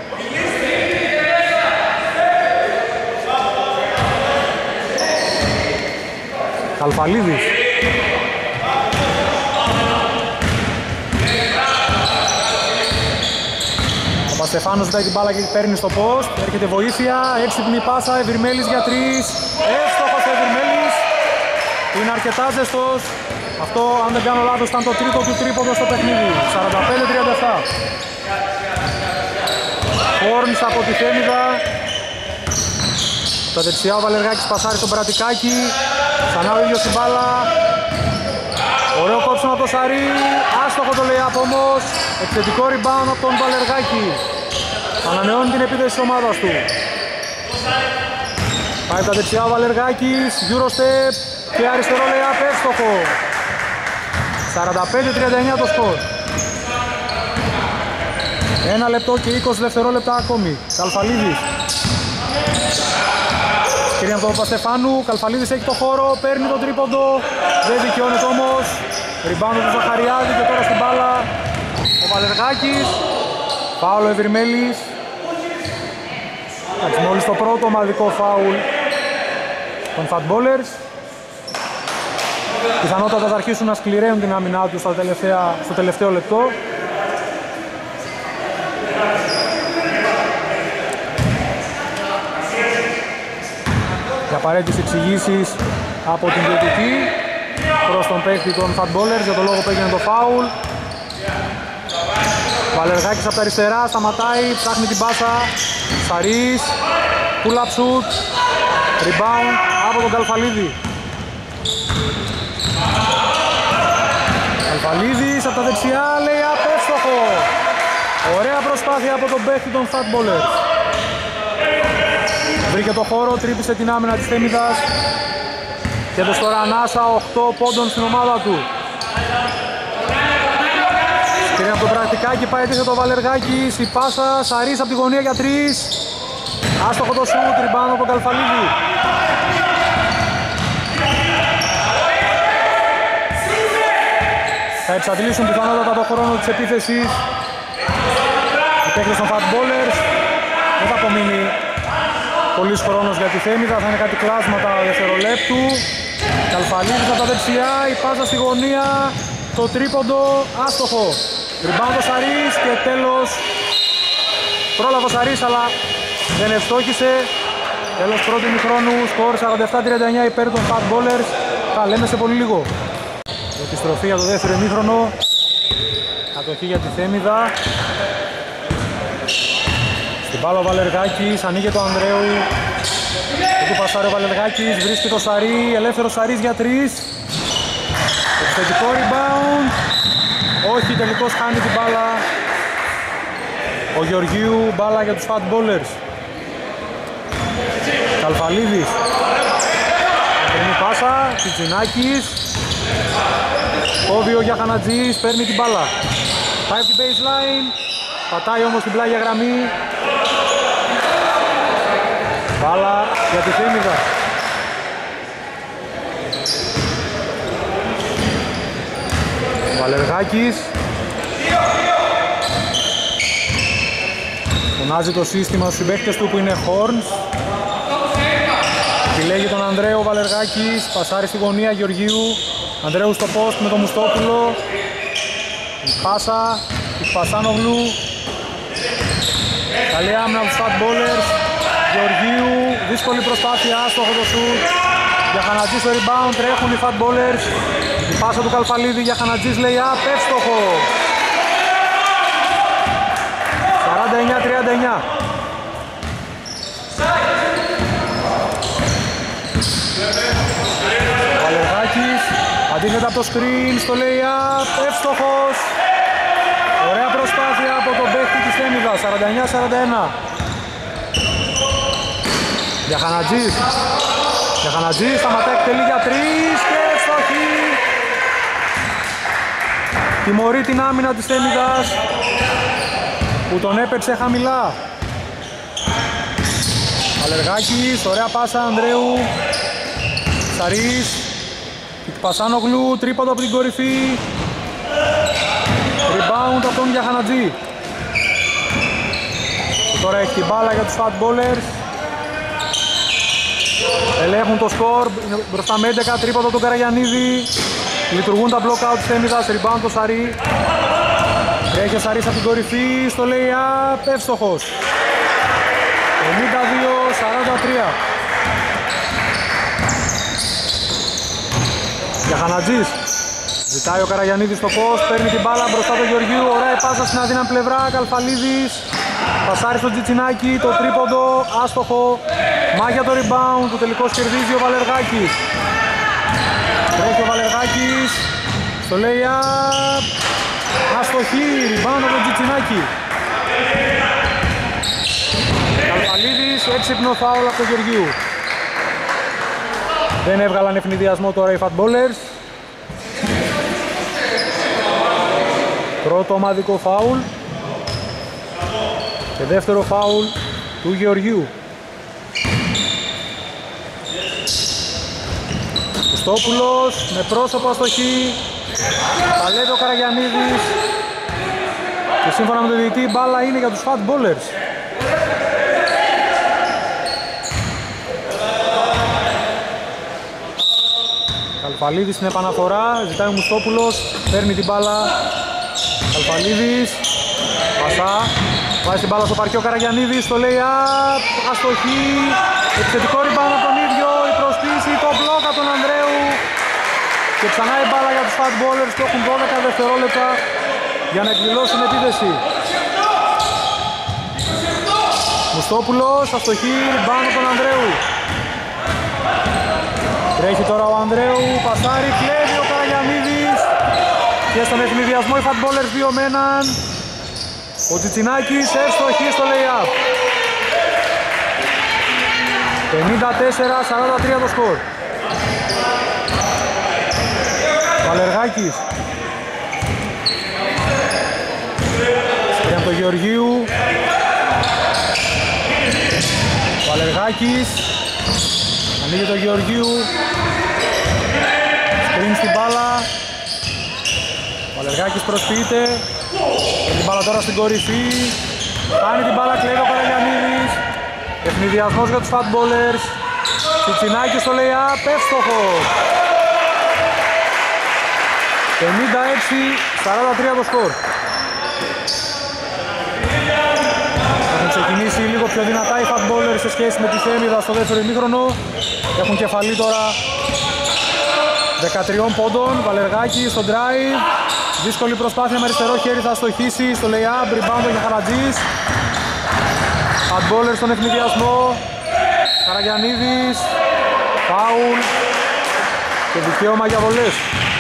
Καλφαλίδης. Ο Παστεφάνος ζητάει την μπάλα και παίρνει στο post. Έρχεται βοήθεια, έξυπνη πάσα, Εβιρμέλης για τρεις. Εύστοχος ο Εβιρμέλης. Είναι αρκετά ζεστός. Αυτό, αν δεν κάνω λάθος, ήταν το τρίτο του τρίποντο στο παιχνίδι. σαράντα πέντε τριάντα επτά. Χόρνς από τη Θέμηδα. Το δεξιά ο Βαλεργάκης πασάρει στον Πρατικάκη. Ξανά ο ίδιος την μπάλα. Ωραίο κόψιμο από το Σαρί. Άστοχο το layup όμως. Επιθετικό rebound από τον Βαλεργάκη. Ανανεώνει την επίθεση της ομάδας του. Πάει τα δεξιά ο Βαλεργάκης. Eurostep και αριστερό layup εύστοχο. σαράντα πέντε τριάντα εννιά το σκορ. Ένα λεπτό και είκοσι δευτερόλεπτα ακόμη. Καλφαλίδης. Κυρία από τον Παστεφάνου, Καλφαλίδης έχει το χώρο, παίρνει τον τρίποντο, δεν δικαιώνεται όμως. Ριμπάουντ του Ζαχαριάδη και τώρα στην μπάλα ο Βαλεργάκης. Φάουλ ο Εβιρμέλης. Εντάξει, μόλις το πρώτο ομαδικό φάουλ των Fat Ballers. Πιθανότατα θα αρχίσουν να σκληραίνουν την άμυνά τους στο, στο τελευταίο λεπτό. Για απαραίτητες εξηγήσεις από την διαιτητή προς τον παίκτη των Fat Ballers για το λόγο που έγινε το φάουλ. Βαλεργάκης από τα αριστερά, σταματάει, ψάχνει την πάσα. Σαρής, pull-up shoot, rebound από τον Καλφαλίδη. Καλφαλίδης από τα δεξιά, λέει απέστοχο. Ωραία προσπάθεια από τον παίχτη των Fat Ballers. Βρήκε το χώρο, τρύπησε την άμυνα της Θέμηδας και έδωσε τώρα ανάσα οκτώ πόντων στην ομάδα του. Σκρίνει από το πρακτικάκι, πάει έτσι το Βαλεργάκης, η πάσα, Σαρής από τη γωνία για τρεις. Άστοχο το σουτ, ριμπάουντ από τον Καλφαλίδη. Θα εξαντλήσουν πιθανότατα το χρόνο της επίθεσης οι παίκτες των Fat Ballers. Δεν θα απομείνει πολύς χρόνος για τη Θέμηδα, θα είναι κάτι κλάσματα δευτερολέπτου. Καλφαλίδης από τα δεξιά, η πάσα στη γωνία, το τρίποντο, άστοχο. Ριμπάουντ ο Σαρής και τέλος πρόλαβε ο Σαρής αλλά δεν ευστόχησε. Τέλος πρώτου ημιχρόνου, σκορ σαράντα επτά τριάντα εννιά υπέρ των Fat Ballers. Τα λέμε σε πολύ λίγο. Επιστροφή για το δεύτερο ημίχρονο. Κατοχή για τη Θέμηδα. Στην μπάλα ο Βαλεργάκης, ανοίγει το Ανδρέου. Δεν του πασάρει ο Βαλεργάκης, βρίσκει το Σαρί, ελεύθερος Σαρής για τρεις. Επιθετικό rebound. Όχι, τελικώς χάνει την μπάλα ο Γεωργίου, μπάλα για τους Fat Ballers. Καλφαλίδης. Παίρνει πάσα, Τσιτσινάκης. Κόβει ο Γιαχανατζής, παίρνει την μπάλα. Πάει από την baseline, πατάει όμως την πλάγια γραμμή. Μπάλα για τη Θέμηδα. Βαλεργάκης. Φωνάζει το σύστημα στους συμπαίκτες του που είναι Horns. Επιλέγει τον Ανδρέο Βαλεργάκης, πασάρει στη γωνία Γεωργίου. Ανδρέου στο post με τον Μουστόπουλο. Η πάσα, η Πασάνογλου. Καλή άμυνα από τους Fat Ballers. Γεωργίου, δύσκολη προσπάθεια, άστοχο το σουτ. Γιαχανατζής στο rebound, τρέχουν οι Fat Ballers. Η πάσα του Καλφαλίδη, Γιαχανατζής λέει απ, εύστοχο. σαράντα εννιά τριάντα εννιά. Βαλεργάκης, αντίθετα από το screen στο lay-up, εύστοχος. Ωραία προσπάθεια από τον παίχτη της Θέμηδας, σαράντα εννιά σαράντα ένα. Γιαχανατζής, Γιαχανατζής, σταματάει εκτελεί για τρεις και εύστοχη. Τιμωρεί την άμυνα της Θέμηδας που τον έπαιξε χαμηλά. Βαλεργάκης, ωραία πάσα Ανδρέου. Σαρής, Πασάνογλου, τρίποντο από την κορυφή. Rebound από τον Γιαχανατζή. Τώρα έχει την μπάλα για τους Fat Ballers. Ελέγχουν το σκορ, μπροστά με έντεκα, τρίποντο από τον Καραγιαννίδη. Λειτουργούν τα block out της Θέμηδας, rebound το Σαρή. Έχει ο Σαρής από την κορυφή, στο lay-up, εύστοχος. πενήντα δύο σαράντα τρία. Γιαχανατζής. Ζητάει ο Καραγιαννίδης στο post, παίρνει την μπάλα μπροστά του Γεωργίου, ωραία η πάσα στην αδύναμη πλευρά, Καλφαλίδης. Πασάρει στο Τζιτσινάκι, το τρίποντο, άστοχο. Μάγια το rebound, το τελικώς κερδίζει ο Βαλεργάκης. Τρέχει ο Βαλεργάκης, στο lay-up. Αστοχή, rebound από τον Τζιτσινάκι. Καλφαλίδης, έξυπνο φάουλ από τον Γεωργίου. Δεν έβγαλαν ευνηδιασμό τώρα οι Fat Ballers. Πρώτο ομαδικό φάουλ και δεύτερο φάουλ του Γεωργίου. Κουστόπουλος με πρόσωπο αστοχή. Παλεύει ο Καραγιαννίδης και σύμφωνα με τον διαιτητή η μπάλα είναι για τους Fat Ballers. Καλφαλίδης στην επαναφορά, ζητάει ο Μουστόπουλος, παίρνει την μπάλα. Καλφαλίδης, πασά, βάζει την μπάλα στο παρκείο Καραγιαννίδης, στο lay-up, αστοχή, επιθετικό rebound από τον ίδιο, η προσποίηση, το μπλοκ από τον Ανδρέου και ξανά η μπάλα για τους Fat Ballers που έχουν δώδεκα δευτερόλεπτα για να εκδηλώσουν επίδεση. Μουστόπουλος, αστοχή, rebound από τον Ανδρέου. Τρέχει τώρα ο Ανδρέου, πασάρι, κλέβει ο Καραγιαννίδης και Και στον ευνηδιασμό οι Fatballers δύο με έναν. Ο Τσιτσινάκης εύστοχη στο lay-up. πενήντα τέσσερα σαράντα τρία το σκορ. Βαλεργάκης. Σκριν το Γεωργίου. Βαλεργάκης. Ανοίγει το Γεωργίου. Σκριν στην μπάλα. Βαλεργάκης προσποιείται. Και την μπάλα τώρα στην κορυφή. Κάνει την μπάλα, κλέβει ο Καραγιαννίδης. Ευνηδιασμός για τους Fatballers. Τσιτσινάκης στο lay-up, εύστοχος. πενήντα έξι σαράντα τρία το σκορ. Έχουν ξεκινήσει λίγο πιο δυνατά οι Fatballers σε σχέση με τη Θέμηδα στο δεύτερο ημίχρονο. Έχουν κεφαλή τώρα δεκατρία πόντων. Βαλεργάκη στο drive. Δύσκολη προσπάθεια με αριστερό χέρι, θα στοχίσει στο lay-up. Rebound για Χαρατζής. Fatballers στον ευνηδιασμό. Καραγιαννίδης. Φάουλ. Και δικαίωμα για βολές.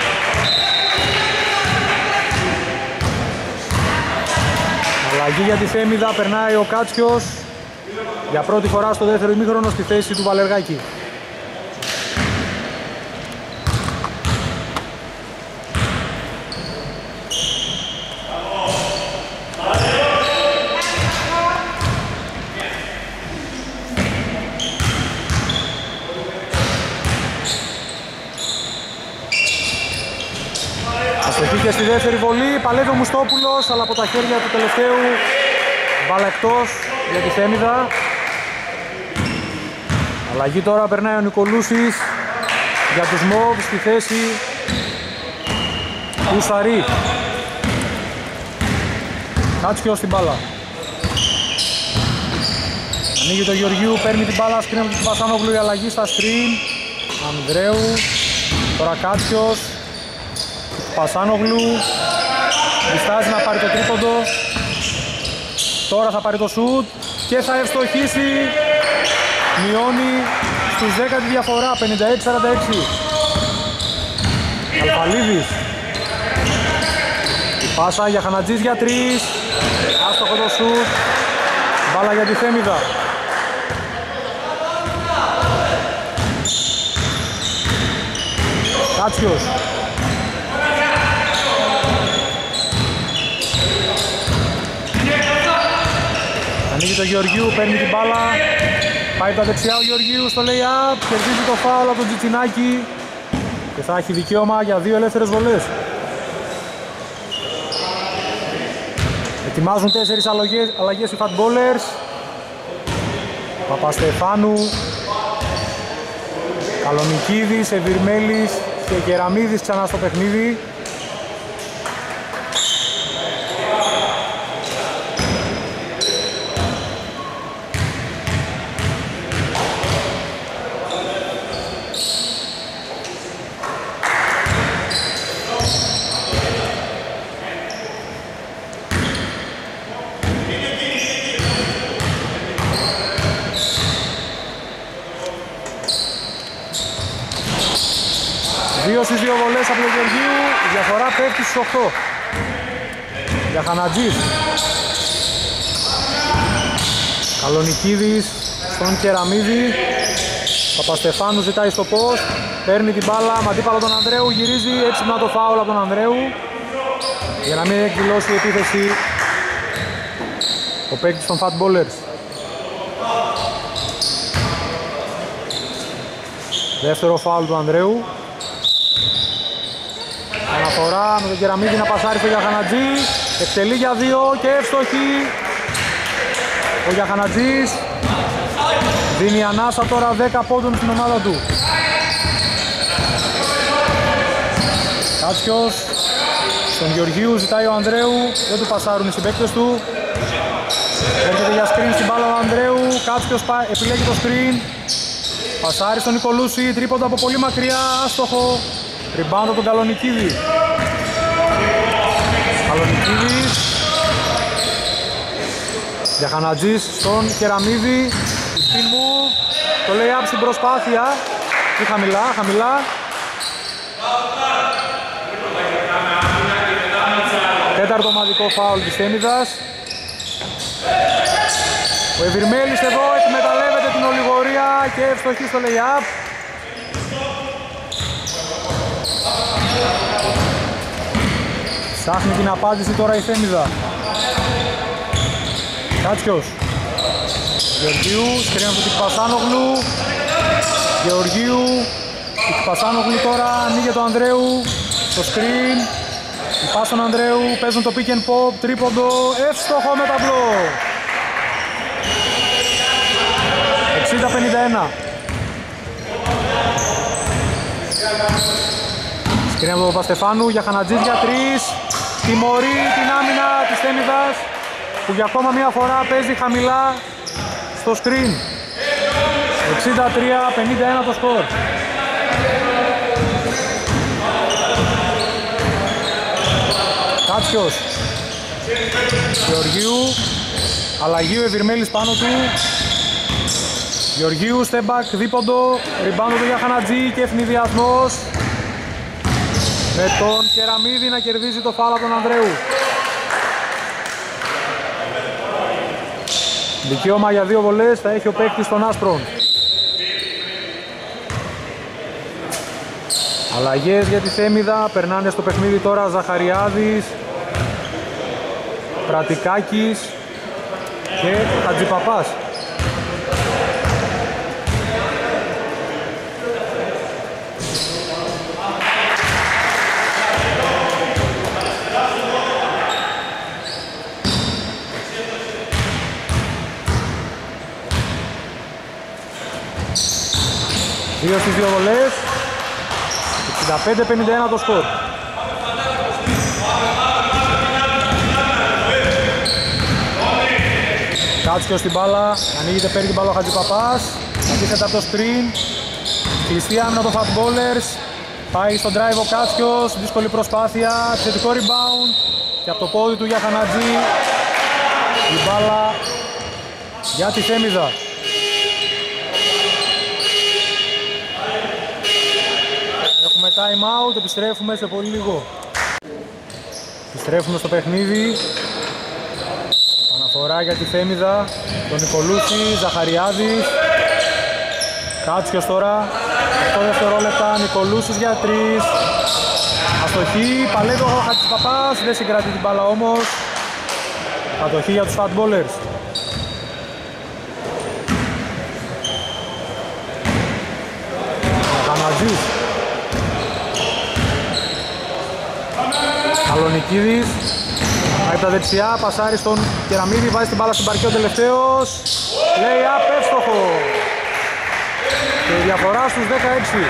Αλλαγή για τη Θέμηδα, περνάει ο Κάτσιος για πρώτη φορά στο δεύτερο ημίχρονο στη θέση του Βαλεργάκη. Αστοχή στη δεύτερη βολή, παλεύει ο Μουστόπουλος, αλλά από τα χέρια του τελευταίου μπάλα εκτός για τη Θέμηδα. Αλλαγή τώρα, περνάει ο Νικολούσης για τους Μοβ στη θέση του Σαρή. Κάτσιο στην μπάλα. Ανοίγει το Γεωργίου, παίρνει την μπάλα, σκριν από τον Πασάνογλου, η αλλαγή στα σκριν. Ανδρέου, τώρα Κάτσιος. Πασάνογλου διστάζει να πάρει το τρίποντο. Τώρα θα πάρει το σουτ και θα ευστοχίσει. Μειώνει στους δέκα τη διαφορά, πενήντα έξι σαράντα έξι. Αλφαλίδης. Η πάσα για Χανατζής για τρεις. Άστοχο το σουτ. Μπάλα για τη Θέμηδα. Κάτσιος. Ανοίγει το Γεωργίου, παίρνει την μπάλα. Πάει τα δεξιά ο Γεωργίου στο lay-up. Κερδίζει το φάουλ από τον Τσιτσινάκη. Και θα έχει δικαίωμα για δύο ελεύθερες βολές. Ετοιμάζουν τέσσερις αλλαγές, αλλαγές οι Fatballers. Παπαστεφάνου, Καλονικίδης, Εβιρμέλης και Κεραμίδης ξανά στο παιχνίδι. Δύο στις δύο βολές από τον Γεωργίου, η διαφορά πέφτει στους οκτώ. Για Χανατζής. Καλονικίδης στον Κεραμίδη. Παπαστεφάνου ζητάει στο post, παίρνει την μπάλα με αντίπαλο τον Ανδρέου, γυρίζει έξυπνα το φάουλ από τον Ανδρέου για να μην εκδηλώσει επίθεση ο παίκτης των Fatballers. Δεύτερο φάουλ του Ανδρέου. Αναφορά με τον Κεραμίδη να πασάρει στο Γιαχανατζή. Εκτελεί για δύο και εύστοχη. Ο Γιαχανατζής δίνει ανάσα τώρα δέκα πόντων στην ομάδα του. Κάτσιος στον Γεωργίου, ζητάει ο Ανδρέου, δεν του πασάρουν οι συμπαίκτες του. Έρχεται για screen στην μπάλα ο Ανδρέου, Κάτσιος επιλέγει το screen. Πασάρει στον Νικολούση, τρίποντο από πολύ μακριά, άστοχο. Rebound από τον Καλονικίδη. Καλονικίδης. Γιαχανατζής στον Κεραμίδη. Spin move. Το lay-up στην προσπάθεια. Και χαμηλά, χαμηλά. Τέταρτο ομαδικό φάουλ της Θέμιδας. Ο Ευηρμέλης εδώ εκμεταλλεύεται την ολιγορία και ευστοχή στο lay-up. Ψάχνει την απάντηση τώρα η Θέμιδα. Κάτσιος. Γεωργίου, σκρίνει από την Πασάνογλου. Γεωργίου, η Πασάνογλου τώρα ανοίγει το Ανδρέου. Το screen. Η πάση των Ανδρέου, παίζουν το pick and pop, τρίποντο, εύστοχο με ταμπλό. εξήντα πενήντα ένα. Σκρίνει από τον Παπαστεφάνου για Χανατζής για τρεις. Τιμωρεί την άμυνα της Θέμιδας που για ακόμα μία φορά παίζει χαμηλά στο screen. εξήντα τρία πενήντα ένα το σκορ. Κάτσιος. Γεωργίου. Αλλαγή ο Ευηρμέλης πάνω του. Γεωργίου, step back, δίποντο. Ριμπάουντ του για Χανατζή και ευνηδιασμός. Με τον Κεραμίδη να κερδίζει το φάουλ από τον Ανδρέου. Δικαίωμα για δύο βολές θα έχει ο παίκτης των άσπρων. Αλλαγές για τη Θέμιδα, περνάνε στο παιχνίδι τώρα Ζαχαριάδης, Πρατικάκης και Χατζηπαπάς. Δύο στις δύο βολές, εξήντα πέντε πενήντα ένα το σκορ. Κάτσιος στην μπάλα, ανοίγεται, παίρνει την μπάλα ο Χατζηπαπάς, αντίθετα από το screen, κλειστή άμυνα των Fat Ballers, πάει στον drive ο Κάτσιος, δύσκολη προσπάθεια, θετικό rebound και από το πόδι του για Χανατζή, η μπάλα για τη Θέμιδα. Έχουμε time out, επιστρέφουμε σε πολύ λίγο. Επιστρέφουμε στο παιχνίδι. Αναφορά για τη Θέμιδα, τον Νικολούση, Ζαχαριάδης. Κάτσιος τώρα, οκτώ δευτερόλεπτα, Νικολούσης για τρεις. Αστοχή, παλεύει ο Χατζηπαπάς, δεν συγκρατεί την μπάλα όμως. Αστοχή για τους Fat Ballers. Χανατζής. Αλονικίδης, πάει από τα δεξιά, πασάρει στον Κεραμίδη, βάζει την μπάλα στην παρκή ο τελευταίος. Λέει up, εύστοχο. Και η διαφορά στους δεκαέξι.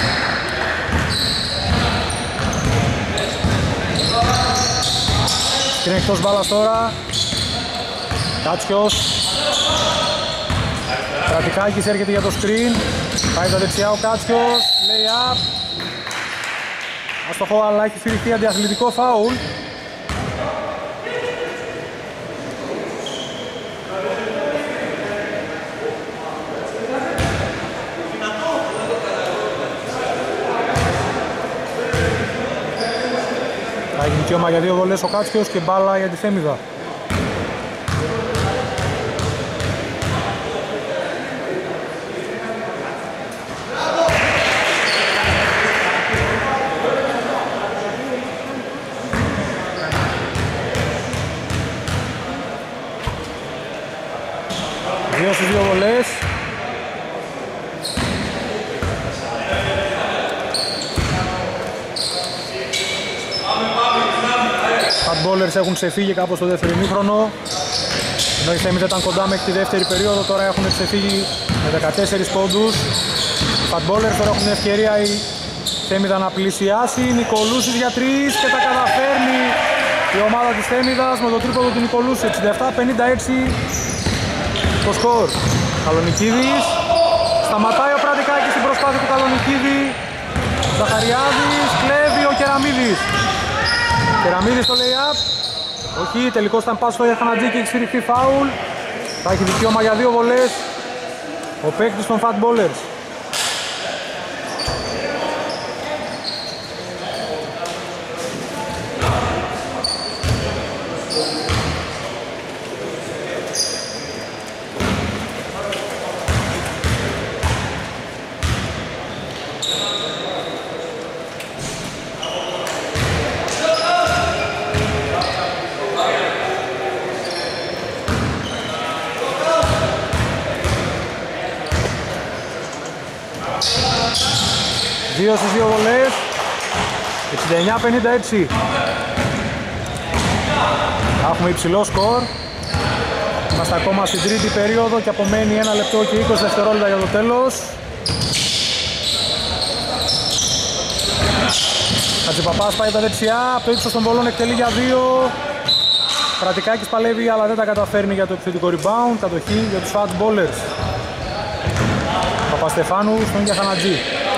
Είναι εκτός μπάλας τώρα. Κάτσιος. Κρατικάκης έρχεται για το screen. Πάει από τα δεξιά ο Κάτσιος. Λέει up. Αστοχό, αλλά έχει σφυριχθεί αντιαθλητικό φάουλ. Θα έχει δικαίωμα για δύο βολές ο Κάτσιος και μπάλα για τη Θέμιδα. Δύο στις δύο βολές. Fat Ballers έχουν ξεφύγει κάπως στο δεύτερο ημίχρονο. Ενώ η Θέμιδα ήταν κοντά μέχρι τη δεύτερη περίοδο, τώρα έχουν ξεφύγει με δεκατέσσερις πόντους. Οι Fat Ballers τώρα έχουν την ευκαιρία η Θέμιδα να πλησιάσει. Νικολούσης για τρεις και τα καταφέρνει η ομάδα της Θέμιδας με το τρίποντο του Νικολούση. εξήντα επτά πενήντα έξι το σκορ. Καλονικίδης, σταματάει ο Πρατικάκης στην προσπάθεια του Καλονικίδη. Ζαχαριάδης, κλέβει ο Κεραμίδης. Κεραμίδης στο lay-up. Όχι, τελικώς ήταν πάση στο Χανατζή και έχει σφυριχθεί φάουλ. Θα έχει δικαίωμα για δύο βολές ο παίκτης των Fat Ballers. Δύο στις δύο βολές. εξήντα εννιά πενήντα έξι. Έχουμε υψηλό σκορ. Είμαστε ακόμα στην τρίτη περίοδο και απομένει ένα λεπτό και είκοσι δευτερόλεπτα για το τέλος. Χατζηπαπάς πάει τα δεξιά, από το ύψος των βολών εκτελεί για δύο. Κρατικάκης παλεύει αλλά δεν τα καταφέρνει για το επιθετικό rebound. Κατοχή για τους fat ballers. Παπαστεφάνου στον Γιαχανατζή.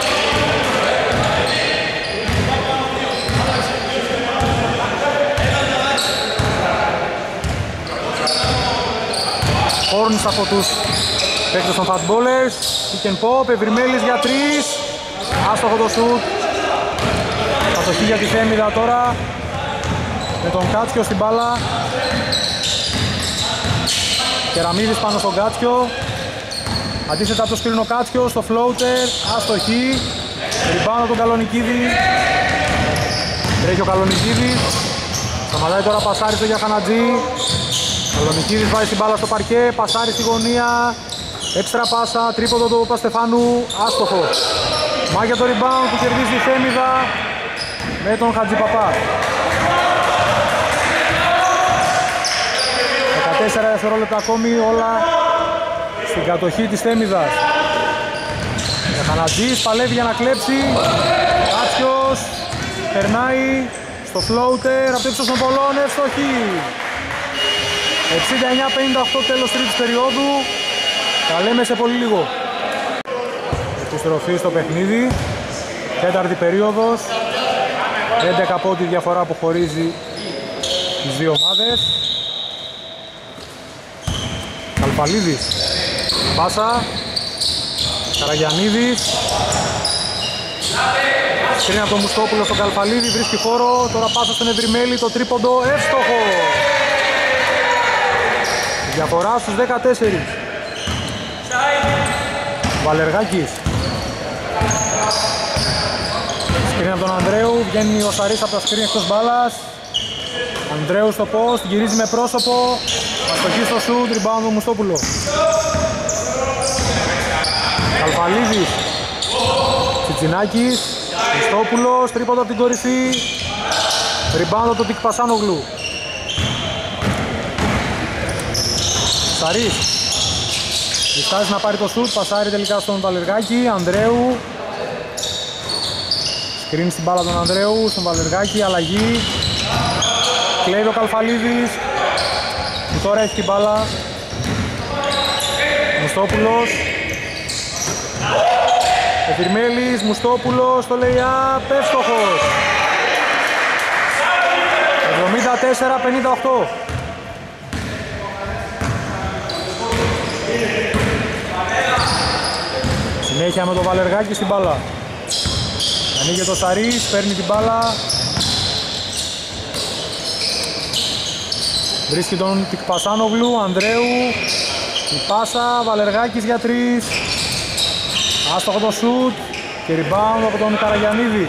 Χόρνς από τους παίκτες των fat ballers. Pick and pop, Ευρυμέλης για τρεις. Άστοχο το shoot. Κατοχή για τη Θέμιδα τώρα. Με τον Κάτσιο στην μπάλα. Κεραμίδης πάνω στον Κάτσιο. Αντίθετα από το σκρίνο Κάτσιο στο floater. Αστοχή. Ριμπάνω τον Καλονικίδη. Τρέχει ο Καλονικίδης. Σταματάει τώρα πασάρι στο Γιαχανατζή. Καλονικίδης βάζει την μπάλα στο παρκέ. Πασάρι στη γωνία. Έξτρα πάσα. Τρίποδο του Παστεφάνου. Άστοχο. Μάγια το rebound που κερδίζει η Θέμιδα με τον Χατζηπαπά. δεκατέσσερα δευτερόλεπτα ακόμη, όλα στην κατοχή της Θέμιδας. Γιαχανατζής παλεύει για να κλέψει. Κάτσιος περνάει στο floater από το ύψος των πολλών, εύστοχη. εξήντα εννιά πενήντα οκτώ τέλος τρίτης περίοδου. Τα λέμε σε πολύ λίγο. Επιστροφή στο παιχνίδι. Τέταρτη περίοδος. έντεκα από τη διαφορά που χωρίζει τις δύο ομάδες. Καλφαλίδης. Πάσα. Καραγιαννίδης. Σκρίνει από τον Μουστόπουλο στον Καλφαλίδη. Βρίσκει χώρο. Τώρα πάσα στον Ευρυμέλη. Το τρίποντο εύστοχο. Διαφορά στους δεκατέσσερα. Βαλεργάκης. Σκρίνει από τον Ανδρέου, βγαίνει ο Σαρίς από τα σκρίνη εκτός μπάλας. Ανδρέου στο post, γυρίζει με πρόσωπο. Αστοχή στο σουτ, rebound ο Μουστόπουλο. Καλφαλίδης. Τσιτσινάκης. Μουστόπουλος, τρίποντο από την κορυφή. Rebound το Τικπασάνογλου. Σαρίς. Διστάζει να πάρει το σουτ, πασάρει τελικά στον Βαλεργάκη. Ανδρέου. Σκρίνει στην μπάλα τον Ανδρέου, στον Βαλεργάκη, αλλαγή. Κλέβει ο Καλφαλίδης. Και τώρα έχει την μπάλα. Μουστόπουλος. Εφηρμέλης, Μουστόπουλος, το lay-up, εύστοχος. εβδομήντα τέσσερα πενήντα οκτώ. Συνέχεια με τον Βαλεργάκη στην μπάλα. Ανοίγει το Σαρίς, παίρνει την μπάλα. Βρίσκει τον Τικπασάνογλου, Ανδρέου. Η πάσα, Βαλεργάκης για τρεις. Άστοχο το σουτ και rebound από τον Καραγιαννίδη.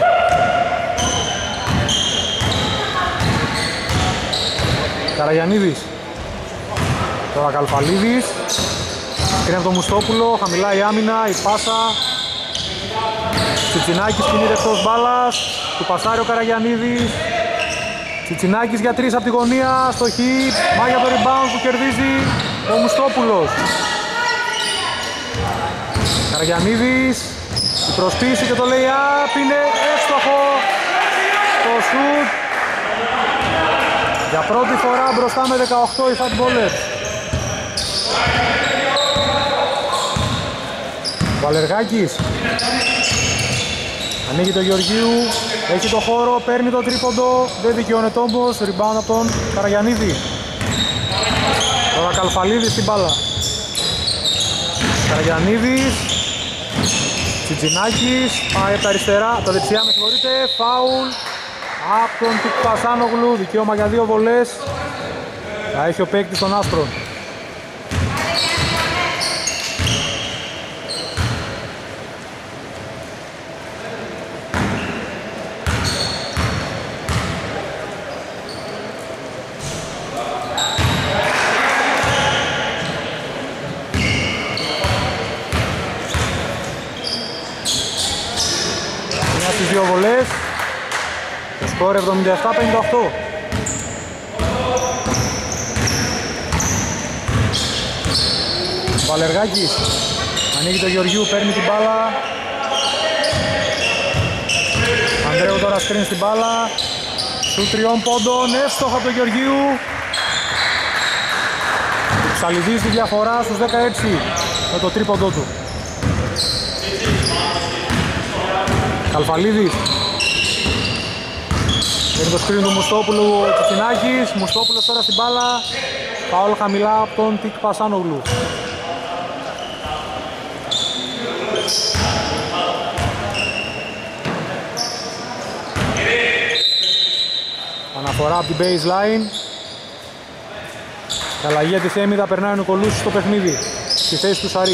Καραγιαννίδης. Τώρα Καλφαλίδης. Κρίνει από τον Μουστόπουλο, χαμηλά η άμυνα, η πάσα. Τσιτσινάκης κινείται εκτός μπάλας. Του πασάρει ο Καραγιαννίδης. Τσιτσινάκης για τρεις από τη γωνία, στοχή. Μάγια το rebound που κερδίζει ο Μουστόπουλος. Καραγιαννίδης. Η προσπίση και το lay-up είναι εύστοχο. Το shoot. Για πρώτη φορά μπροστά με δεκαοκτώ οι Fat Ballers. Βαλεργάκης. Ανοίγει το Γεωργίου, έχει το χώρο, παίρνει το τρίποντο, δεν δικαιώνεται όμως, rebound από τον Καραγιαννίδη. Τώρα Καλφαλίδης στην μπάλα. Καραγιαννίδης, Τσιτσινάκης, πάει από τα αριστερά, από τα δεξιά με συγχωρείτε, φάουλ από τον Τικπασάνογλου, δικαίωμα για δύο βολές, θα έχει ο παίκτης των άσπρων. στις δύο βολές. Το σκορ εβδομήντα επτά πενήντα οκτώ. Βαλεργάκης ανοίγει το Γεωργίου, παίρνει την μπάλα. Ανδρέου τώρα σκριν στην μπάλα. Σου τριών πόντων, εύστοχο από το Γεωργίου. Ψαλιδίζει τη διαφορά στους δεκαέξι με το τρίποντο του. Καλφαλίδης. Παίρνει το σκριν του Μουστόπουλου, ο Τσιτσινάκης. Μουστόπουλος τώρα στην μπάλα. Φάουλ χαμηλά από τον Τικ Πασάνογλου. Αναφορά από την baseline. Η αλλαγή για τη Θέμηδα, περνάει ο Νικολούσης στο παιχνίδι, στη θέση του Σαρή.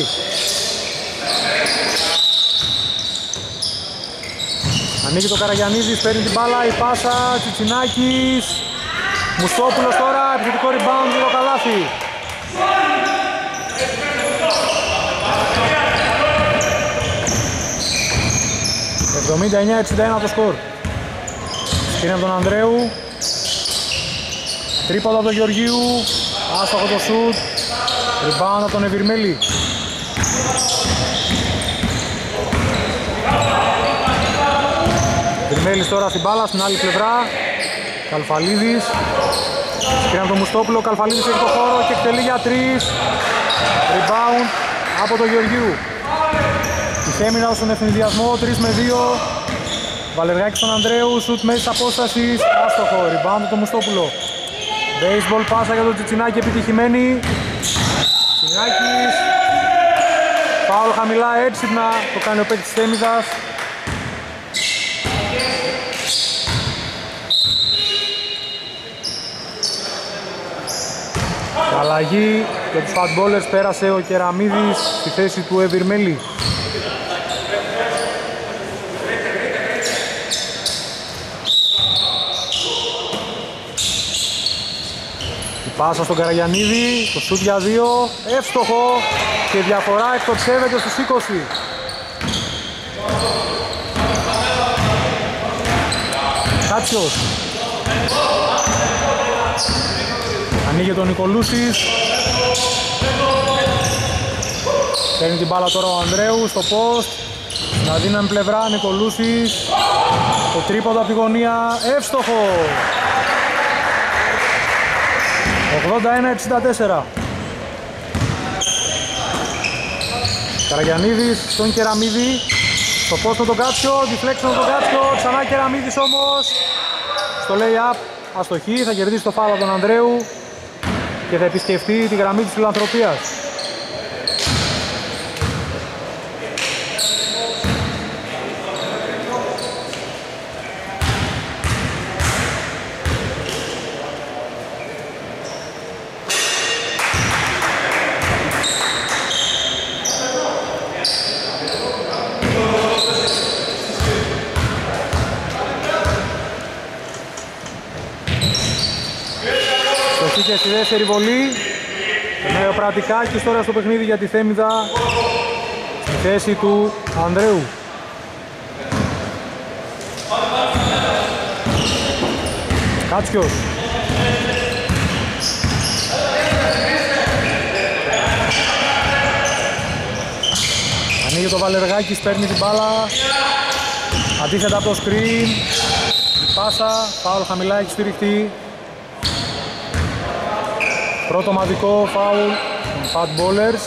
Ανοίγει το Καραγιαννίδης, παίρνει την μπάλα, η πάσα, Τσιτσινάκης. Μουστόπουλος τώρα, επιθετικό rebound για το καλάθι. εβδομήντα εννιά εξήντα ένα το σκορ. Σκήνει από τον Ανδρέου. Τρίποντο από τον Γεωργίου. Άστοχο το σουτ. Rebound από τον Ευηρμέλη. Ευηρμέλης τώρα στην μπάλα, στην άλλη πλευρά. Καλφαλίδης. Σκήνει από τον Μουστόπουλο. Καλφαλίδης έχει το χώρο και εκτελεί για τρεις. Rebound από τον Γεωργίου. Η Θέμηνα στον ευθυνδιασμό, τρεις με δύο. Βαλεργάκης στον Ανδρέου, σουτ μέσης απόστασης, άστοχο, rebound το Μουστόπουλο. Baseball πάσα για τον Τσιτσινάκη, επιτυχημένη. Τσιτσινάκης. Φάουλ χαμηλά, έξυπνα, το κάνει ο παίκτης της Θέμηδας. Αλλαγή για τους fatballers, πέρασε ο Κεραμίδης στη θέση του Ευηρμέλη. Πάσα στον Καραγιαννίδη, το σουτ για δύο, εύστοχο και διαφορά εκτοξεύεται στους είκοσι. Κάτσιος. Ανοίγει τον Νικολούσης. Παίρνει την μπάλα τώρα ο Ανδρέου στο post. Στην αδύναμη πλευρά Νικολούσης. Το τρίποντο από τη γωνία, εύστοχο. ογδόντα ένα εξήντα τέσσερα. Καραγιαννίδης στον Κεραμίδη. Στο post με τον Κάτσιο, deflection με τον Κάτσιο. Ξανά Κεραμίδης όμως. Στο lay-up, αστοχή, θα κερδίσει το φάουλ από τον Ανδρέου και θα επισκεφτεί τη γραμμή της φιλανθρωπίας. Και στη δεύτερη βολή με ο Πρατικάκης τώρα στο παιχνίδι για τη Θέμηδα στη θέση του Ανδρέου. Κάτσιος. Ανοίγει το Βαλεργάκης, παίρνει την μπάλα, αντίθετα από το screen, πάσα, φάουλ χαμηλά, έχει στηριχτεί. Πρώτο ομαδικό φάουλ των fatballers.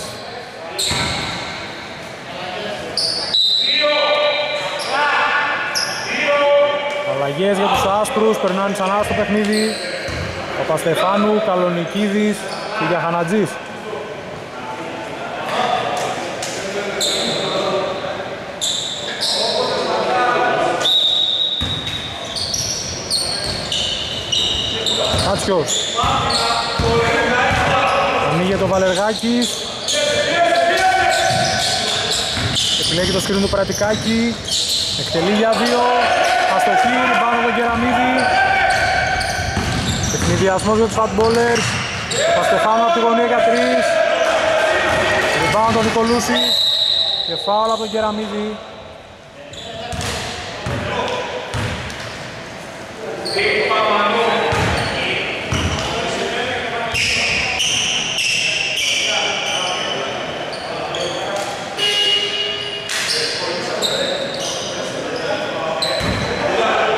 Αλλαγές για τους άσπρους, περνάνε ξανά στο παιχνίδι. Παπαστεφάνου, Καλονικίδης και Γιαχανατζής. Κάτσιος. Ανοίγει το Βαλεργάκης. Επιλέγει το σκριν του Πρατικάκη. Εκτελεί για δύο. Αστοχή, πάνω τον Κεραμίδη. Παιχνιδιασμός για τους fatballers. Παστεφάνο από τη γωνία για τρεις. Rebound τον Νικολούση. Και φάουλ από τον Κεραμίδη.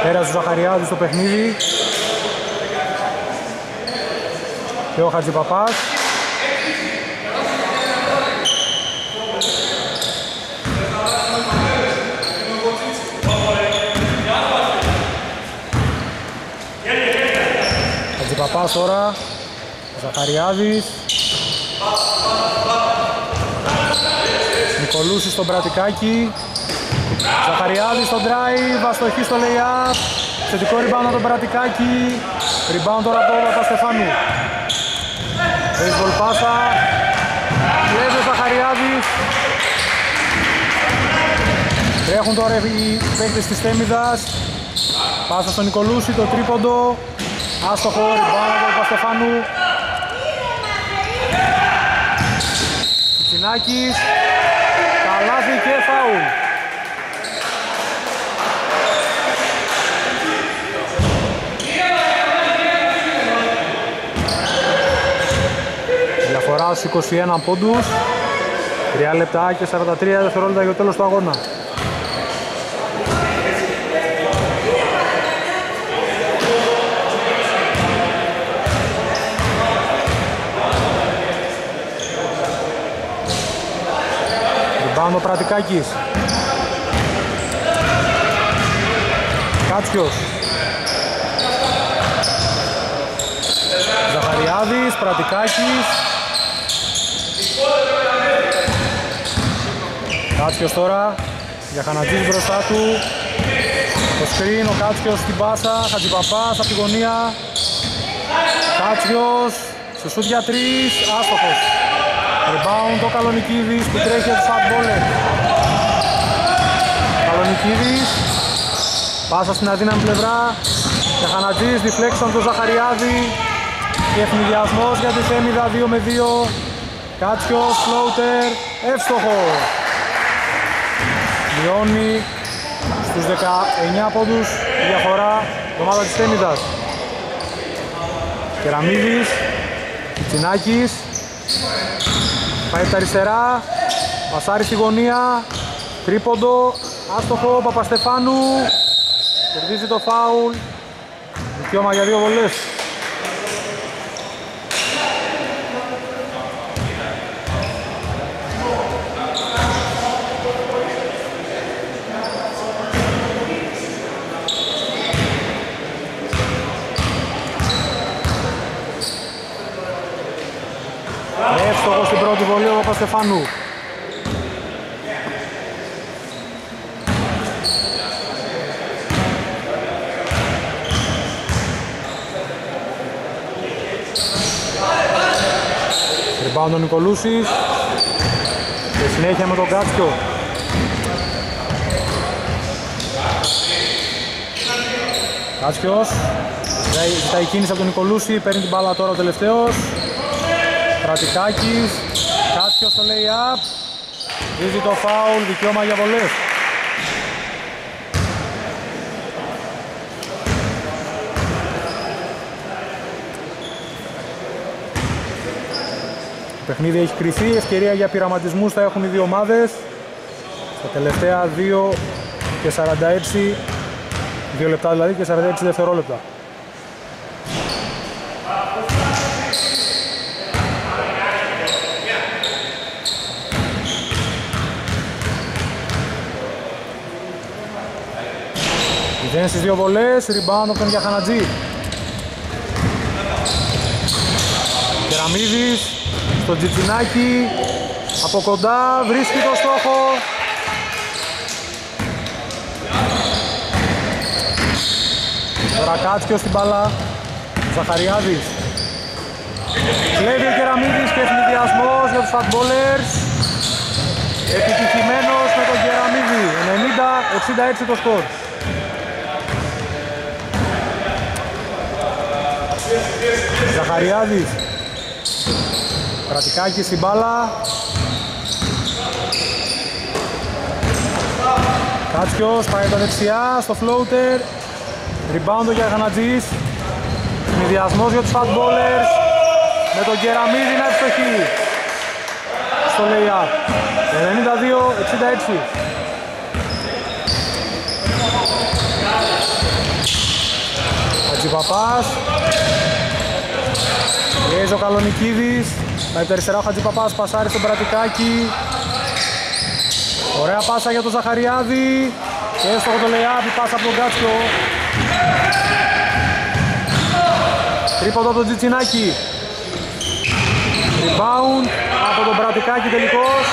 Πέρασε ο Ζαχαριάδης στο παιχνίδι. Και ο Χατζηπαπάς. Χατζηπαπάς τώρα. Ζαχαριάδης. Νικολούσης στον Πρατικάκη. Ζαχαριάδης στον drive, αστοχή στο lay-up. Θετικό rebound από τον Πρατικάκη. Rebound τώρα από τον Παπαστεφάνου. Baseball πάσα. Κλέβει ο Ζαχαριάδης. Τρέχουν τώρα οι παίκτες της Θέμιδας. Πάσα στον Νικολούση, το τρίποντο. Άστοχο, rebound από τον Παπαστεφάνου. Κιτσινάκης. Καλάθι και φάουλ. Διαφορά στους είκοσι ένα πόντους. τρία λεπτά και σαράντα τρία δευτερόλεπτα για το τέλος του αγώνα. Rebound ο Πρατικάκης. Κάτσιος. Ζαχαριάδης, Πρατικάκης. Κάτσιος τώρα, για Χανατζής μπροστά του. Το screen, ο Κάτσιος στην πάσα, Χατζηπαπάς από τη γωνία. Κάτσιος, στο σουτ για τρεις, άστοχος. Rebound ο Καλονικίδης που τρέχει από τους hardballers. Καλονικίδης, πάσα στην αδύναμη πλευρά. Για Χανατζής, deflection του Ζαχαριάδη. Και ευνηδιασμός για τη Θέμιδα δύο με δύο. Κάτσιος, floater, εύστοχο. Μειώνει στους δεκαεννιά πόντους η διαφορά η ομάδα της Θέμιδας. Κεραμίδης, Κιτσινάκης. Πάει από τα αριστερά, πασάρει στη γωνία. Τρίποντο, άστοχο, Παπαστεφάνου. Κερδίζει το φάουλ. Δικαίωμα για δύο βολές. Εύστοχος στην πρώτη βολή ο Παπαστεφάνου. Rebound ο Νικολούσης. Και συνέχεια με τον Κάτσιο. Κάτσιος. Ζητάει κίνηση από τον Νικολούση. Παίρνει την μπάλα τώρα ο τελευταίος. Πρατικάκης, Κάτσιος στο lay-up. Δίζει το φάουλ, δικαίωμα για βολές. Το παιχνίδι έχει κρυθεί, ευκαιρία για πειραματισμούς θα έχουν οι δύο ομάδες. Στα τελευταία δύο και σαράντα έξι, δύο λεπτά δηλαδή και σαράντα έξι δευτερόλεπτα. Βγαίνει στις δύο βολές, rebound από τον Γιαχανατζή. Κεραμίδης, στον Τζιτσινάκη, από κοντά, βρίσκει το στόχο. Τώρα Κάτσιος στην μπάλα, Ζαχαριάδης. Κλέβει ο Κεραμίδης και ευνηδιασμός για τους hardballers. Επιτυχημένος με τον Κεραμίδη, ενενήντα εξήντα έξι το σκορ. Ζαχαριάδης. Πρατικάκης στην μπάλα. Κάτσιος πάει τα δεξιά στο floater. Rebound ο Γιαχανατζής. Συνειδιασμός για τους hardballers. Με τον Κεραμίδη να ευστοχεί στο lay-up. ενενήντα δύο εξήντα έξι. Χατζηπαπάς. Πιέζει ο Καλονικίδης. Με το αριστερά ο Χατζηπαπάς πασάρει στον Πρατικάκη. Ωραία πάσα για τον Ζαχαριάδη. Και έστοχο το lay-up, η πάσα από τον Κάτσιο. Τρίποντο από τον Τζιτσινάκη. Rebound από τον Πρατικάκη τελικώς.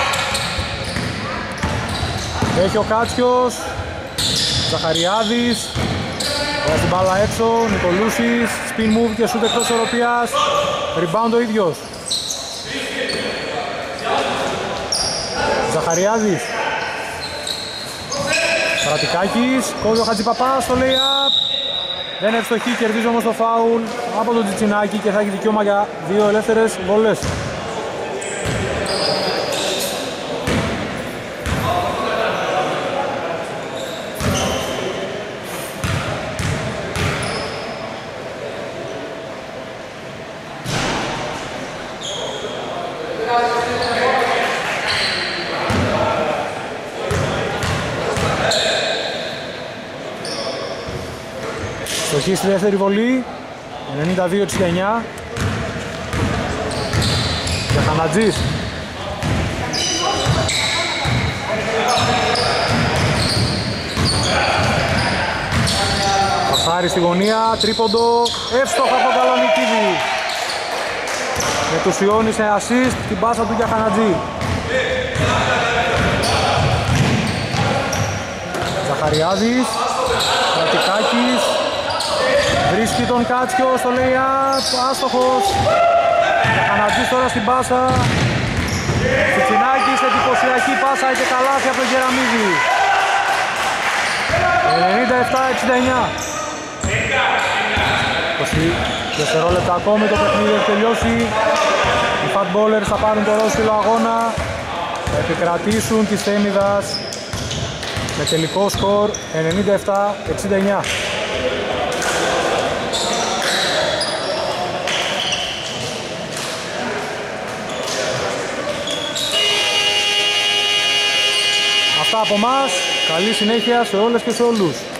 Έχει ο Κάτσιος. Ζαχαριάδης. Βάζει την μπάλα έξω. Νικολούσης. Spin move και shoot εκτός ισορροπίας. Rebound ο ίδιος. Ζαχαριάδης. Πρατικάκης. Κόβει ο Χατζηπαπάς στο lay-up. Δεν ευστοχεί, κερδίζει όμως το φάουλ από τον Τζιτσινάκη και θα έχει δικαίωμα για δύο ελεύθερες βολές. Στοχή στη δεύτερη βολή, ενενήντα δύο εξήντα εννιά. Για Χανατζής. Πασάρι στη γωνία, τρίποντο, εύστοχα από τον Καλονικίδη. Μετουσιώνει σε assist την πάσα του για Χανατζή. Ζαχαριάδης, Πρατικάκης. Βρίσκει τον Κάτσιο στο lay-up, άστοχος. Χανατζής τώρα στην πάσα. Τσιτσινάκης, εντυπωσιακή πάσα και καλάθι από τον Γεραμίδη. ενενήντα επτά εξήντα εννιά. είκοσι δευτερόλεπτα ακόμη το παιχνίδι έχει τελειώσει. Οι Fat Ballers θα πάρουν το ρόσφυλλο αγώνα. Θα επικρατήσουν της Θέμιδας με τελικό σκορ ενενήντα επτά εξήντα εννιά. Αυτά από μας, καλή συνέχεια σε όλες και σε όλους.